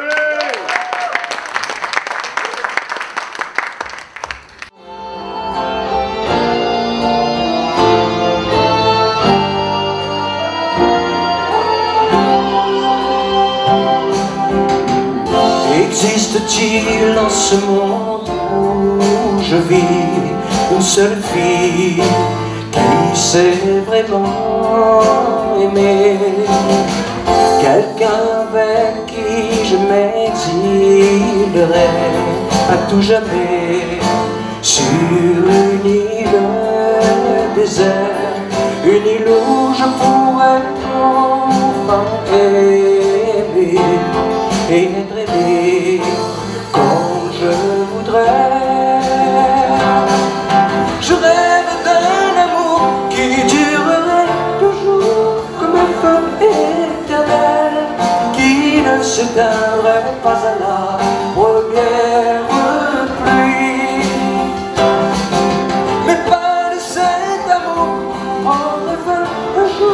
Existe-t-il dans ce monde où je vis une seule fille qui s'est vraiment aimée, quelqu'un avec qui je m'exilerai à tout jamais sur une île déserte, une île où je pourrais enfin aimer et être aimé quand je voudrais. Je rêve d'un amour qui durerait toujours comme un feu éternel, qui ne s'éteindrait pas à la première pluie. Mais pas de cet amour prendrait fin un jour.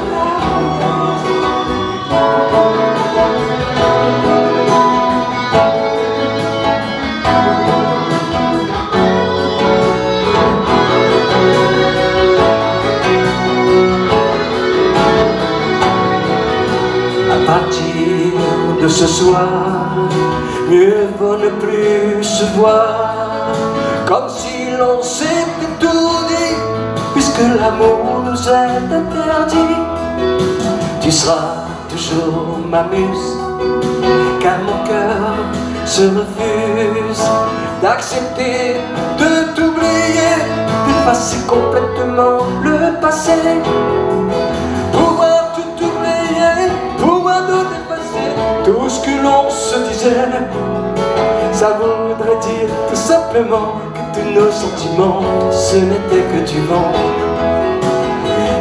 À partir de ce soir, mieux vaut ne plus se voir, comme si l'on s'était tout dit, puisque l'amour nous est interdit. Tu seras toujours ma muse, car mon cœur se refuse d'accepter de t'oublier, d'effacer complètement le passé. Pouvoir tout oublier, pouvoir tout effacer, tout ce que l'on se disait, ça voudrait dire tout simplement que tous nos sentiments, ce n'était que du vent.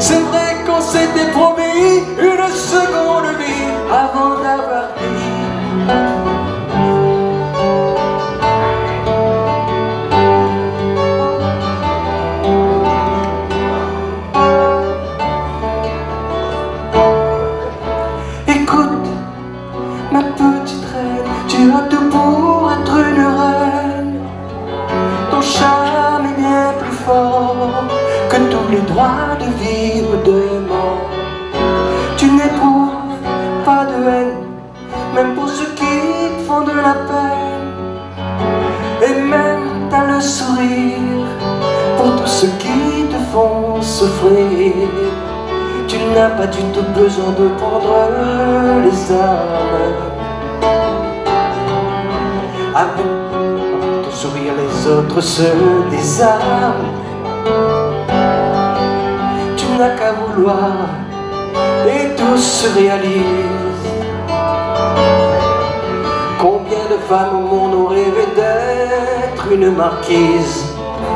de vivre deuxièmement. Tu n'éprouves pas de haine, même pour ceux qui te font de la peine. Et même t'as le sourire pour tous ceux qui te font souffrir. Tu n'as pas du tout besoin de prendre les armes. Avec ton sourire, les autres se désarment. Tu n'as qu'à vouloir et tout se réalise. Combien de femmes au monde ont rêvé d'être une marquise?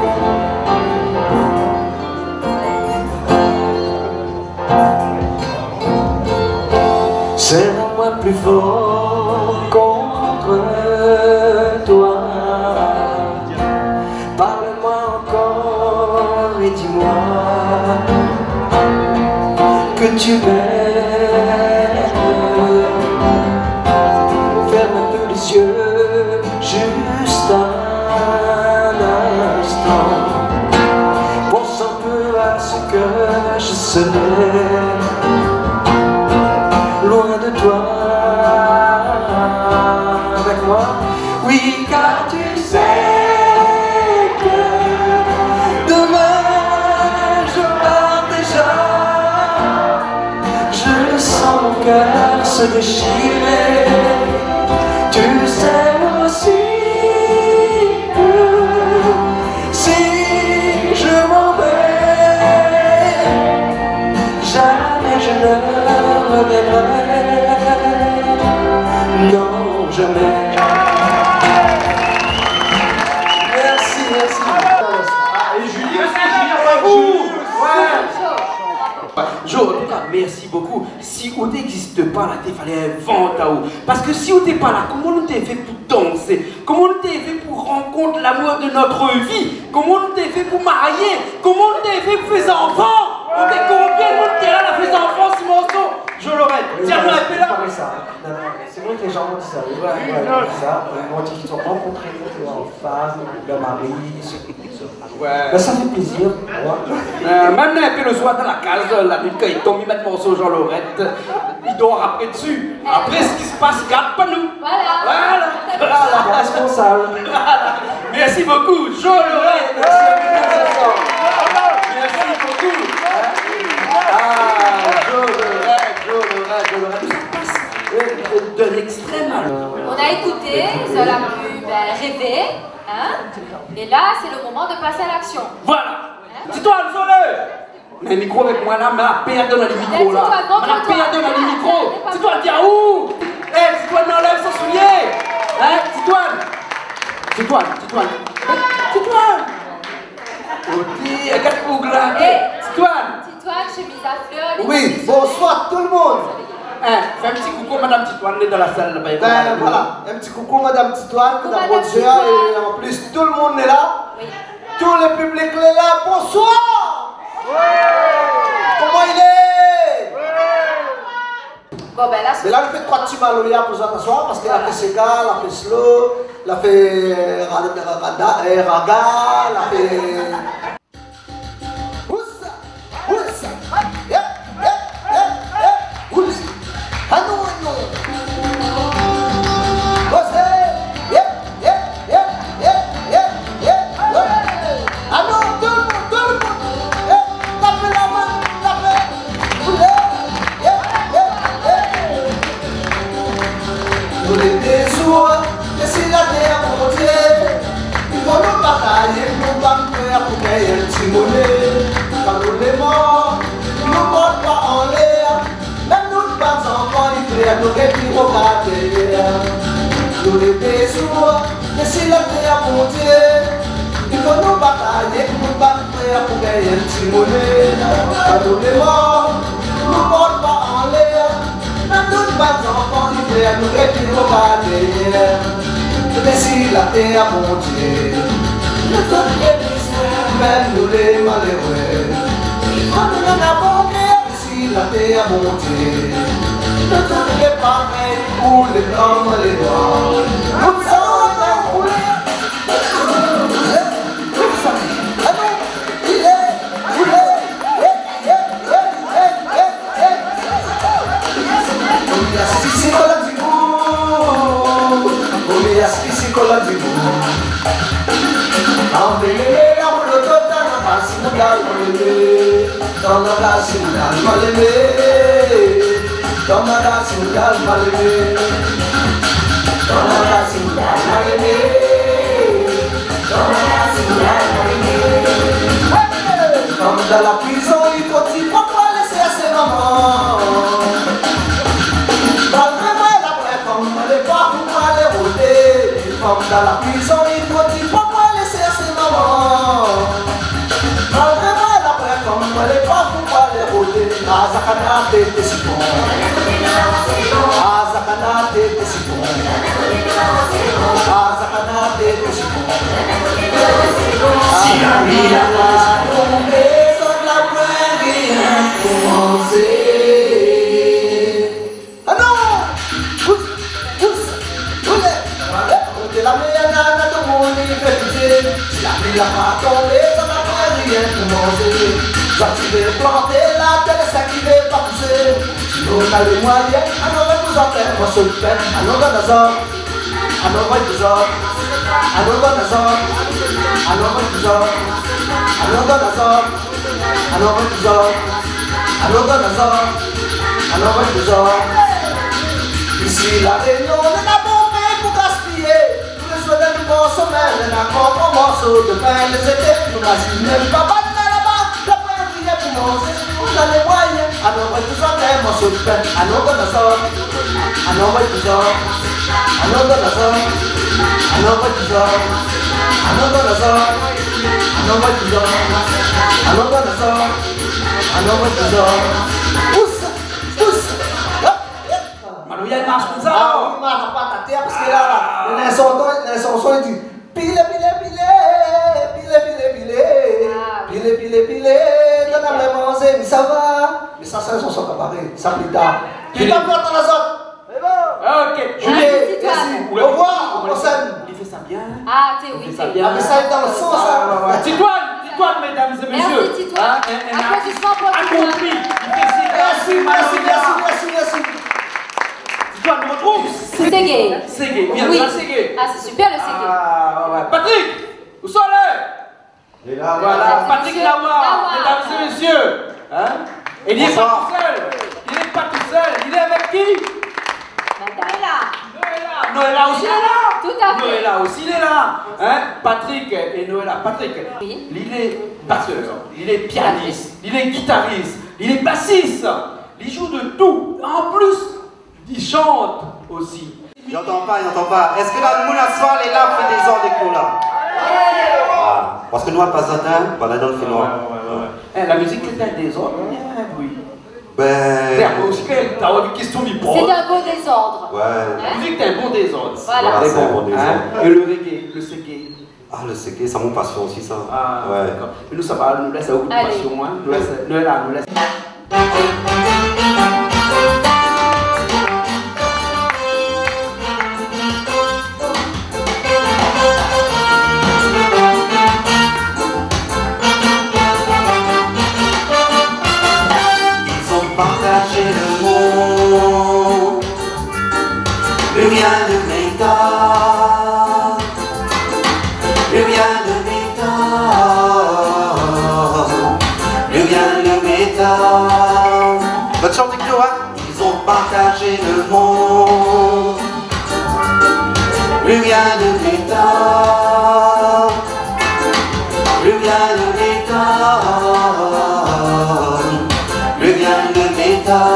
Serre-moi plus fort contre toi. Parle-moi encore et dis-moi que tu m'aimes. Ferme un peu les yeux, juste un instant. Pense un peu à ce que je serai loin de toi, avec moi. Oui, car tu sais que demain je pars déjà. Je sens mon cœur se déchirer. Tu sais aussi que si je m'en vais, jamais je ne reviendrai. Non, jamais. Merci, merci. Et Julie aussi, Julie, bravo. Ouais. Jo, en tout cas, merci beaucoup. Si on n'existe pas là, il fallait inventer à où. Parce que si on n'était pas là, comment on t'est fait pour danser? Comment on t'est fait pour rencontrer l'amour de notre vie? Comment on t'est fait pour marier? Comment on t'est fait pour faire des enfants? On t'est combien de monde qui est là, faire des enfants, ce morceau? Je l'aurais. Tiens-moi un peu là. C'est vrai que les gens m'ont dit ça. Ouais, ouais, ouais, ça. Ils m'ont dit qu'ils ont rencontré en femme, le mari. Ouais. Ben, ça fait plaisir. Ouais. Euh, même un peu le soir dans la case, la nuit quand il tombe, il met le morceau Jean Laurette. Il dort après dessus. Après ce qui se passe, il garde pas nous. Voilà. Voilà. Voilà. Responsable. Voilà. Merci beaucoup, Jean Laurette. Merci beaucoup. Ah, Jean Laurette, Jean Laurette, Jean Laurette. De l'extrême. On a écouté, ça l'a pu ben, rêver, hein? Et là, c'est le moment de passer à l'action. Voilà. Dis-toi, le soleil. Mais le micro avec moi là, mais la paire donne le micro là. Mais la paire donne le micro. Dis-toi, tiens où? Eh, dis-toi, m'enlève son soulier. Hein, dis-toi. Dis-toi, dis-toi. Dis-toi. Ok, regarde pour là. Dis-toi. Titoine, chemise à fleurs. Oui, bonsoir tout le monde. Hein, fais un petit coucou Madame Titoine, elle est dans la salle là-bas. Ben voilà, un petit coucou Madame Titoine, Madame Roger, et en plus tout le monde est là. Oui. Tout le public est là, bonsoir. Ouais. Comment il est? Ouais. Bon ben là, mais là, il fait trois petits maloya pour s'asseoir parce qu'elle a fait Sega, elle a fait slow, elle a fait raga, elle a fait... Nous les déçois, laissez la terre à monter. Il faut nous batailler, nous battre pour gagner un petit monnaie. Quand nous les morts, nous ne portent pas en l'air. Même nous pas enfants, il faut nous réduire au bas derrière. Laissez la terre à monter. Nous sommes les blessés, même nous les malheureux. Il faut nous en abonder, laissez la terre à monter. Nous sommes les pareils, ou les blancs, les noirs. Nous sommes les roulés. Il est roulé. Sénégal, mal aimé. Canada, Sénégal, mal aimé. Canada, Sénégal, mal aimé. Canada, Sénégal, mal aimé. Canada, Sénégal, mal aimé. Comme dans la prison, il faut dire pourquoi laisser à ses mamans. Dans le réveil, après, comme les pas pour aller rouler. Comme dans la prison, il faut dire pourquoi laisser à ses mamans. Dans le réveil, après, comme les pas pour aller rouler. Azakana, t'es si bon. Azakana, t'es si bon. Azakana, t'es si bon. Si la vie a pas tombé, on n'a plus rien commencé. Ah non! Pousse! Pousse! Pousse! T'es la meilleure nana de mon université. Si la vie a pas tombé, on n'a plus rien commencé. J'activais, planter la tête, s'activer, pas pousser. Si on a les moyens, alors on va nous en faire, moi seul peine. Alors dans la zone, alors on va nous en. Alors dans la zone, alors on va nous en. Alors dans la zone, alors on va nous en. Alors dans la zone, alors on va nous en. Ici la réunion, on a bombé pour gaspiller. Tous les soirs de mon sommeil, on a comme un morceau de pain. Les étés, nous n'imaginons pas mal là-bas. On a les moyens, alors on va nous en faire un morceau de pain. Alors dans la zone, alors on va nous en. Alors dans la zone, alors on va nous en. Alors dans la zone, alors on va nous en. Alors dans la zone, alors on va nous en. Pousse, pousse. Alors il y a une marche comme ça. Ah oui, marche à pas ta terre parce que là, les chansons, ils disent pile, pile, pile, pile, pile, pile, pile, pile, pile, donne à me manger, mais ça va. Mais ça, c'est une chanson cabaret, ça plus tard. Tu t'en portes dans la zone. C'est bon. Ok. Juliet, merci. Au revoir, au prochaine. Il fait ça bien. Ah, t'es oui, Ça t'es bien. Ah, mais ça est dans le sens, ça. Titoine, Titoine, mesdames et messieurs. Merci, Titoine. Applaudissements pour Titoine. Accompli. Il fait ses Merci, merci, merci, merci, merci. Titoine, on retrouve. C'est gay. C'est gay. Bien, Oui. ça c'est gay. Ah, c'est super le C G. Ah, ouais. Patrick, où sont-les? Il est là, voilà, Patrick Monsieur Lawar, Lawar. mesdames et messieurs. Hein? Et il n'est pas tout seul. Il n'est pas tout seul. Il est avec qui? Noëlla. Noëlla aussi est là. Tout à fait. Noëlla aussi il est là. Hein? Patrick et Noëlla. Patrick, Oui. il est batteur, il est pianiste, il est guitariste, il est bassiste. Il joue de tout. En plus, il chante aussi. Il n'entend pas, il n'entend pas. Est-ce que là, le moulin soir, est là, fait des ordres des clous là? Ah, parce que nous, à Pasatin, on est dans le film noir. Eh, la musique est un désordre. Oui. Ben. C'est un aussi t'as une question du bon. C'est un beau désordre. Ouais. La musique est un bon désordre. Voilà. Voilà, c'est un bon Hein? désordre. Et le reggae, le reggae. Ah, le séqué, c'est mon passion aussi, ça. Ah, ouais. d'accord. Mais nous, ça va, nous laisse à occupation. Hein? Nous laisse, nous, là, nous laisse. Ils ont partagé le monde, le bien de l'État, le bien de l'État, le bien de l'État. Votre chante avec nous, hein? Ils ont partagé le monde, le bien de l'État, le bien de l'État, le bien de l'État.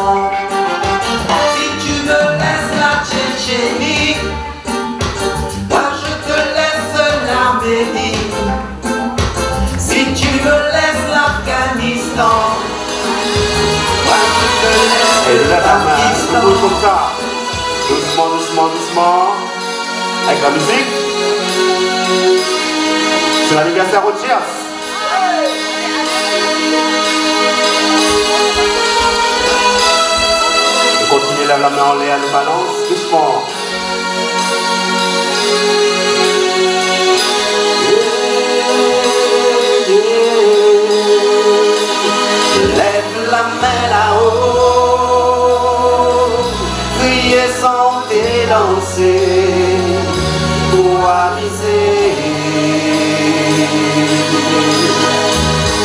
Si tu me laisses la Tchétchénie, moi je te laisse l'Arménie. Si tu me laisses l'Afghanistan, moi je te laisse l'Afghanistan. Et comme ça, doucement, doucement, doucement, avec la musique. C'est l'anniversaire au Cheers. On continue là, la main en l'air, le balance, doucement. Lève la main là-haut, criez, sentez, dansez, pour aviser.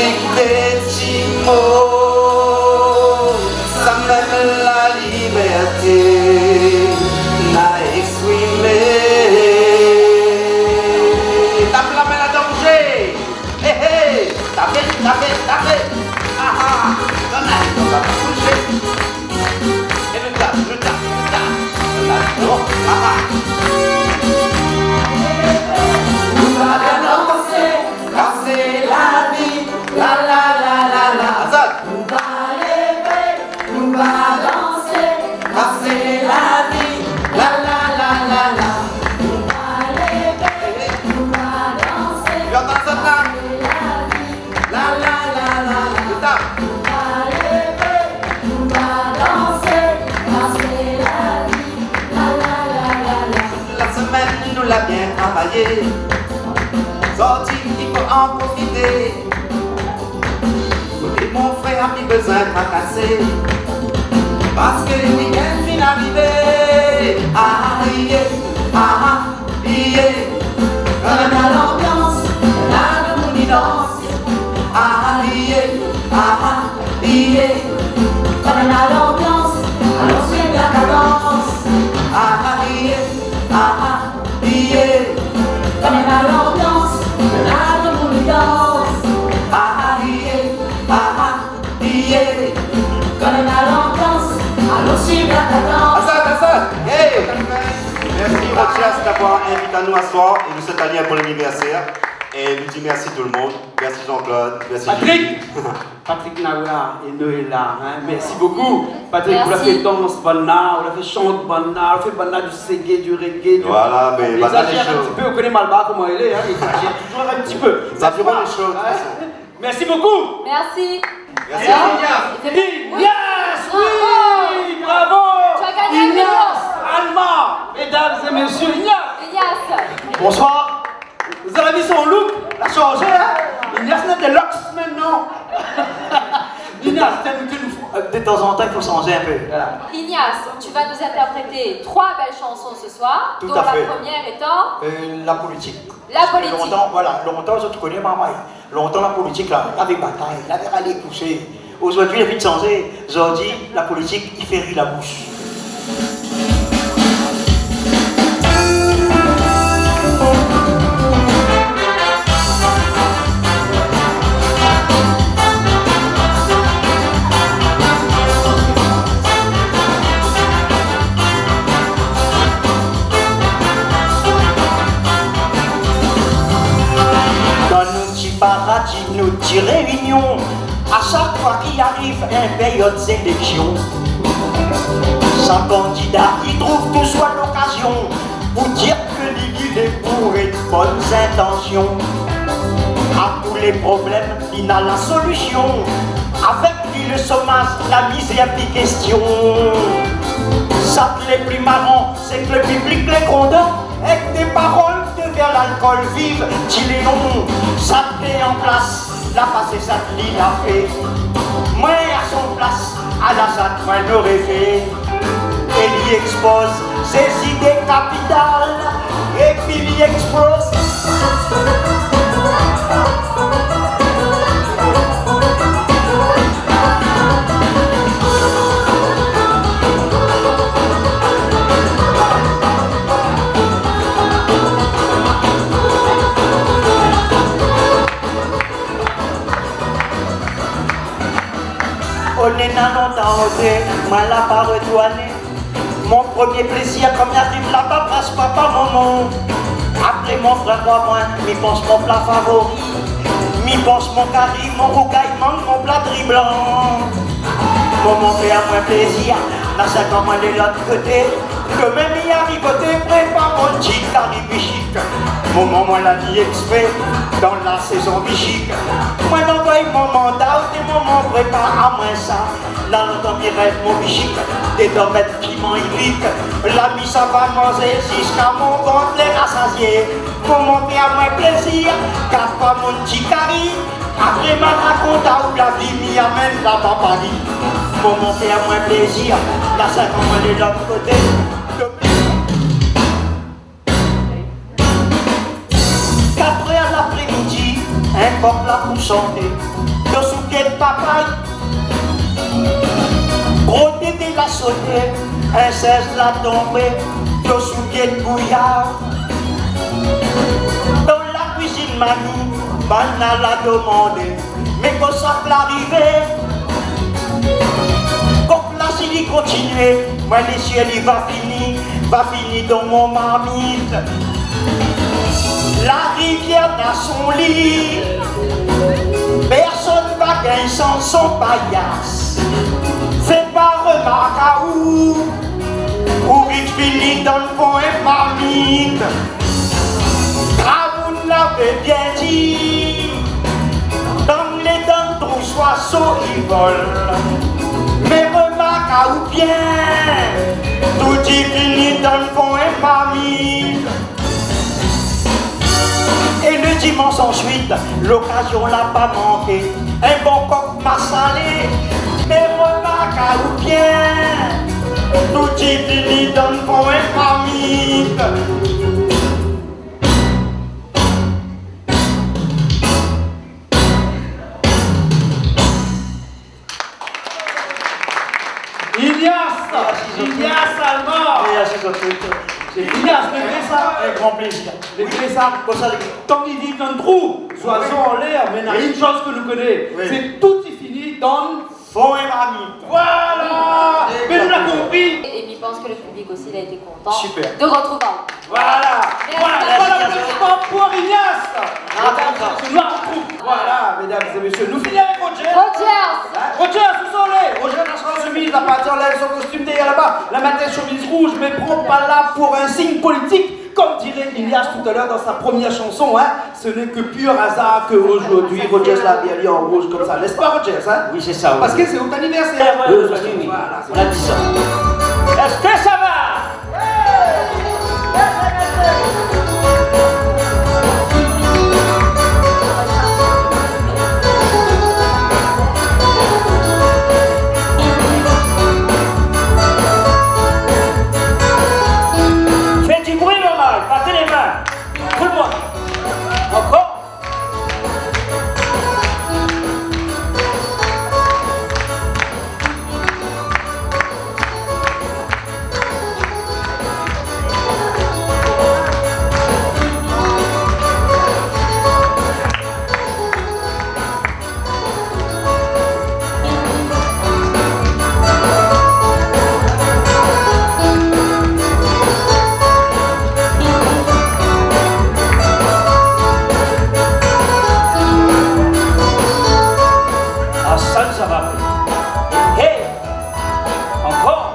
avec des petits mots, ça mène la liberté à exprimer. Tape la main à danger, hé hé, tapez, tapez, tapez, ah ah, on a, on va bouger. Et le tape, le tape, le tape, le tape, oh, ah ah. On va danser, casser la vie, la la la la la. Azad. On va lever, on va danser, casser la vie, la la la la la. On va lever, on va danser, casser la vie, la la la la la. On va lever, on va danser, casser la vie, la la la la la. La semaine nous l'a bien travaillé. Sorti, il faut en profiter. Et mon frère a plus besoin de fracasser. Parce que le week-end vient d'arriver. Ah, yeah, ah, yeah. Quand on a l'ambiance, là le monde y danse. Ah, yeah, ah, yeah. Quand on a l'ambiance, alors c'est la cadence. Ah, yeah, ah, yeah. Quand on a l'ambiance, là le monde y danse. Ah, yeah, ah, yeah. Quand on a l'ambiance, alors c'est la cadence. Assad, Assad, hey. Merci Rotias d'avoir invité à nous à soir et nous souhaitons un bon anniversaire. Et nous disons merci tout le monde. Merci Jean-Claude, merci Patrick. Julie. Patrick Naoua et Noëlla, hein? Merci beaucoup. Patrick, Merci. vous l'avez fait danse banna, vous l'avez fait chante banna, vous l'avez fait banna du reggae, du reggae. Du... Voilà, mais il banna exagère les un choses. petit peu, vous connaissez Malba comment il est, hein? Il exagère toujours un petit peu. Ça fait les choses. Ouais. Merci beaucoup. Merci. Merci Alors, Ignace. il fait- Ignace, Oui. oui, bravo. Tu as gagné un million. Ignace, Allemand, mesdames et messieurs, Ignace. Ignace. Bonsoir. Vous avez vu son look, l'a changé, hein? Ignace n'a des locks maintenant. Ignace, de temps en temps, il faut changer un peu. Voilà. Ignace, tu vas nous interpréter trois belles chansons ce soir, Tout dont à la fait. première étant Euh, la politique. la Parce que politique. Longtemps, voilà, longtemps, je te connais, maman. Longtemps, la politique, là, avec bataille, la verre allait pousser. Aujourd'hui, il a vite changé. Aujourd'hui, la politique, il fait rire la bouche. Dans nos petits paradis, nos petites réunions, à chaque fois qu'il arrive une période d'élection, sans candidat, il trouve tout soit l'occasion pour dire que l'île est bourré de bonnes intentions. À tous les problèmes, il a la solution. Avec lui, le chômage, la misère, puis question. Ça qui est plus marrant, c'est que le public les condamne avec des paroles devient l'alcool vive, dit Léon. Ça met en place, la face et ça qui l'a fait. Moi à son place, à la salle, moi l'aurais fait. Et il expose ses idées capitales, et puis il explose. On est dans longtemps, moi là pas retourné. Mon premier plaisir, comme il arrive là-bas, passe papa, maman. Après mon frère, moi, moi, m'y pense mon plat favori. M'y pense mon curry, mon roucaillement, mon plat de riz blanc. Maman fait à moins plaisir, là ça commande de l'autre côté. Que même y a rigoté, prépare mon petit curry bichique. Maman, moi l'a dit exprès, dans la saison bichique. Moi n'envoie mon mandat, et maman prépare à moins ça. Là, dans mes rêves, mon bichique, des domaines piment hydrique. La vie, ça va manger jusqu'à mon ventre les rassasier. Maman fait à moins plaisir, car pas mon petit curry. Après ma raconte à où la vie m'y amène là-bas Paris. Maman fait à moins plaisir, là ça commande de l'autre côté. Quatre heures l'après-midi, un porte là pour chanter. yo souquet de papaye. Gros tété la sauté, un seize la tombée, yo souquet de bouillard. Dans la cuisine mamie, Bana l'a demandé, mais quand ça peut arriver, quand la s'il continue, moi les ciels il va finir, va finir dans mon marmite. La rivière dans son lit, personne va gagner sans son paillasse. Fais pas remarque à où, où il finit dans le fond et marmite. Ah, vous l'avez bien dit, dans les dents ton soissons ils volent. Mais remarque à où bien, tout y finit dans le fond et marmite. Et le dimanche ensuite, l'occasion l'a pas manqué. Un bon coq m'a salé, mais remarque à où bien, tout y finit dans le fond et marmite. Ignace, Ignace Allemand. Ignace, vous aimez ça? Avec grand plaisir. Vous aimez ça? Quand il dit dans le trou, oiseau en l'air, mais il y a une chose que nous connaissons, oui. c'est tout y finit dans le fond et marmite. Voilà. Mais nous l'avons compris. Et il pense que le public aussi il a été content Super. de retrouver. Voilà. Merci. Voilà. Voilà. Voilà. Pour Ignace. Ah, c'est noir en trou. Voilà, mesdames et messieurs. Nous finissons avec Roger. Roger. Roger, où sont les? Roger n'a pas chemise, la partie enlève son costume derrière là-bas, la matin chemise rouge, mais prends pas là pour un signe politique. Comme dirait Ilias tout à l'heure dans sa première chanson, hein, ce n'est que pur hasard qu'aujourd'hui Roger l'a bien mis en rouge comme ça. N'est-ce pas, Roger, hein? Oui, c'est ça. Oui. Parce que c'est votre anniversaire. Oui, oui, oui. Voilà, on a dit ça. Est-ce que ça va? Fais du bruit normal, battez les mains. Tout le monde. Encore. Ça va. Hey! Encore!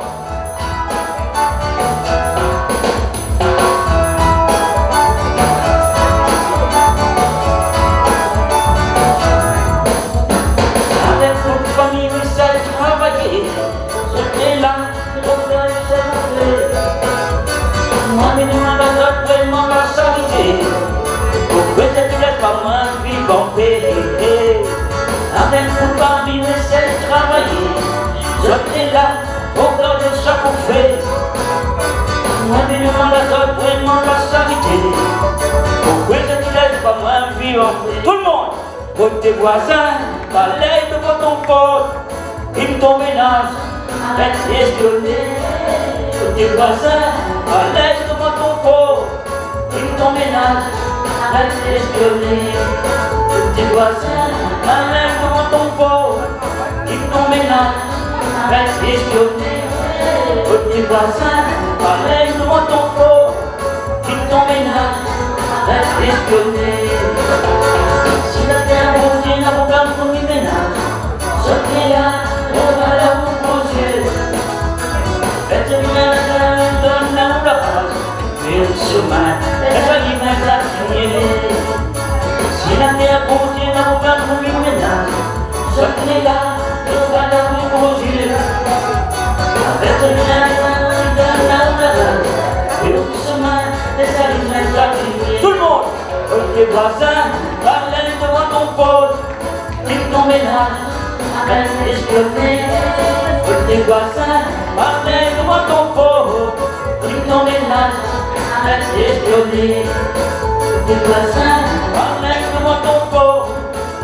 Avec toute famille, oui, ça travailler. J'étais là, pour faire le service. Moi, mais nous, on va vraiment la charité. Pourquoi tu ne laisses pas moi vivre en paix? Avec toute famille, oui, c'est travailler. J'étais là, pour faire de chaque fait. Moi, mais nous, on va vraiment la charité. Pourquoi tu ne laisses pas moi vivre en paix? Tout le monde! Pour tes voisins, parlez de ton pote, il me tombe ménage, arrête d'espionner. Pour tes voisins, parlez de ton pote, il me tombe ménage, arrête d'espionner. Pour tes voisins, parlez de ton pote, il me tombe ménage, arrête d'espionner. Pour tes voisins, parlez de ton pote, il me tombe ménage, arrête d'espionner. Si la terre revient à vos grands pour mes ménages, sortez là, on va la vous poser. Faites bien la donne la ou la phrase, mais au chemin, la jolie main de la prière. Si la terre revient à vos grands pour mes ménages, sortez là, on va la vous poser. Faites bien la donne la ou la phrase, mais au chemin, la jolie main de la prière. Tout le monde! Tes voisins, parlez devant ton pote, quitte ton ménage, arrête d'espionner. Tes voisins, parlez devant ton pote, quitte ton ménage, arrête d'espionner. Tes voisins, parlez devant ton pote, quitte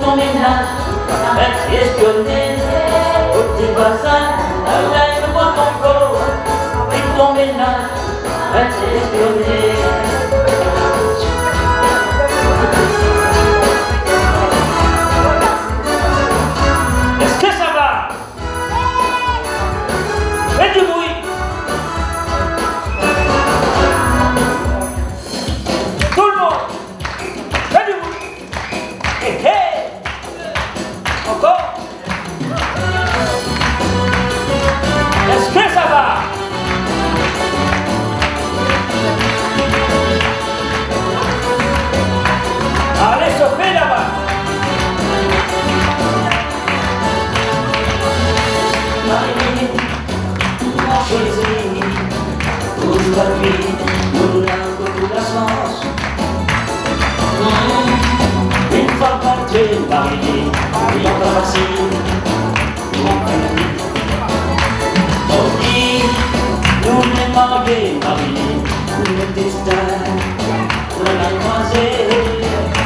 ton ménage, être espionné, au petit bassin, avec moi ton corps, et ton ménage, être espionné. Est-ce que ça va? Faites du bruit. Tout le monde, faites du bruit. Hé hé. Encore. Est-ce que ça va? Allez, chauffez là-bas. Marie, mon chéri, toute la vie, nous avons beaucoup de chance. Une fois que tu es marié, il n'y a pas facile, mon chéri. On dit, nous les mariés, mariés, le destin de la croisée.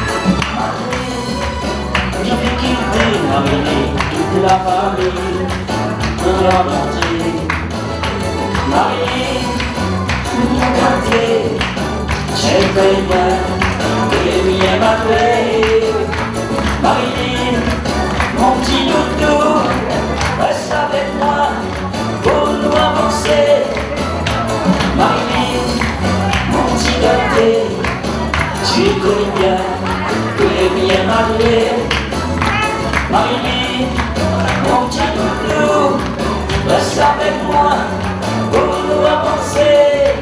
Je vais quitter Marie, toute la famille, de la montée. Marie, mon quartier, j'ai fait bien, et bien ma paix. Marie, mon petit doudou, reste avec moi pour nous avancer. Marie, mon petit gâté, tu connais bien, tu es bien marié. Marie, mon petit doudou, reste avec moi pour nous avancer.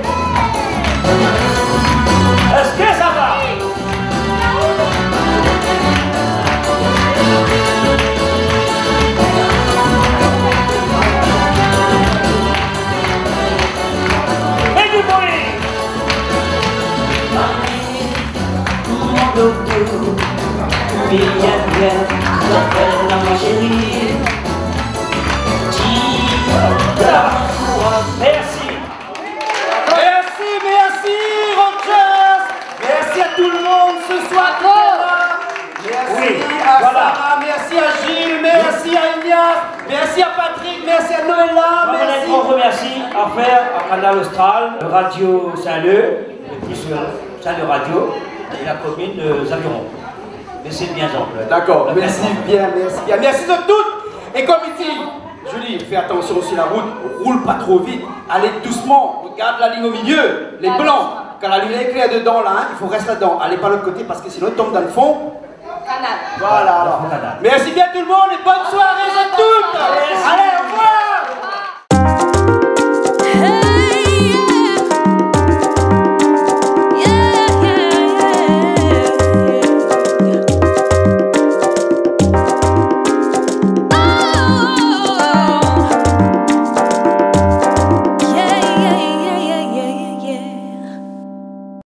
Est-ce que ça va? Fais du bruit. Marie, mon doudou, bien bien, j'appelle à ma chérie. Merci. Merci, merci, Rogers. Merci à tout le monde ce soir. Merci Oui, à voilà. Sarah, merci à Gilles, merci à Ignace, merci à Patrick, merci à Noëlla, Merci. merci. Un grand remercie à faire à Canal Austral, Radio Saint-Leu, et puis sur Saint-Leu Radio et la commune de Zaviron. Merci bien, Jean-Claude. D'accord, merci bien, merci bien. Merci de toutes. Et comme ici, Julie, fais attention aussi la route, roule pas trop vite, allez doucement, regarde la ligne au milieu, les blancs. Quand la lumière est claire dedans, là, hein, il faut rester là-dedans. Allez pas de l'autre côté parce que sinon, il tombe dans le fond. Canal. Voilà. Alors. Merci bien tout le monde et bonne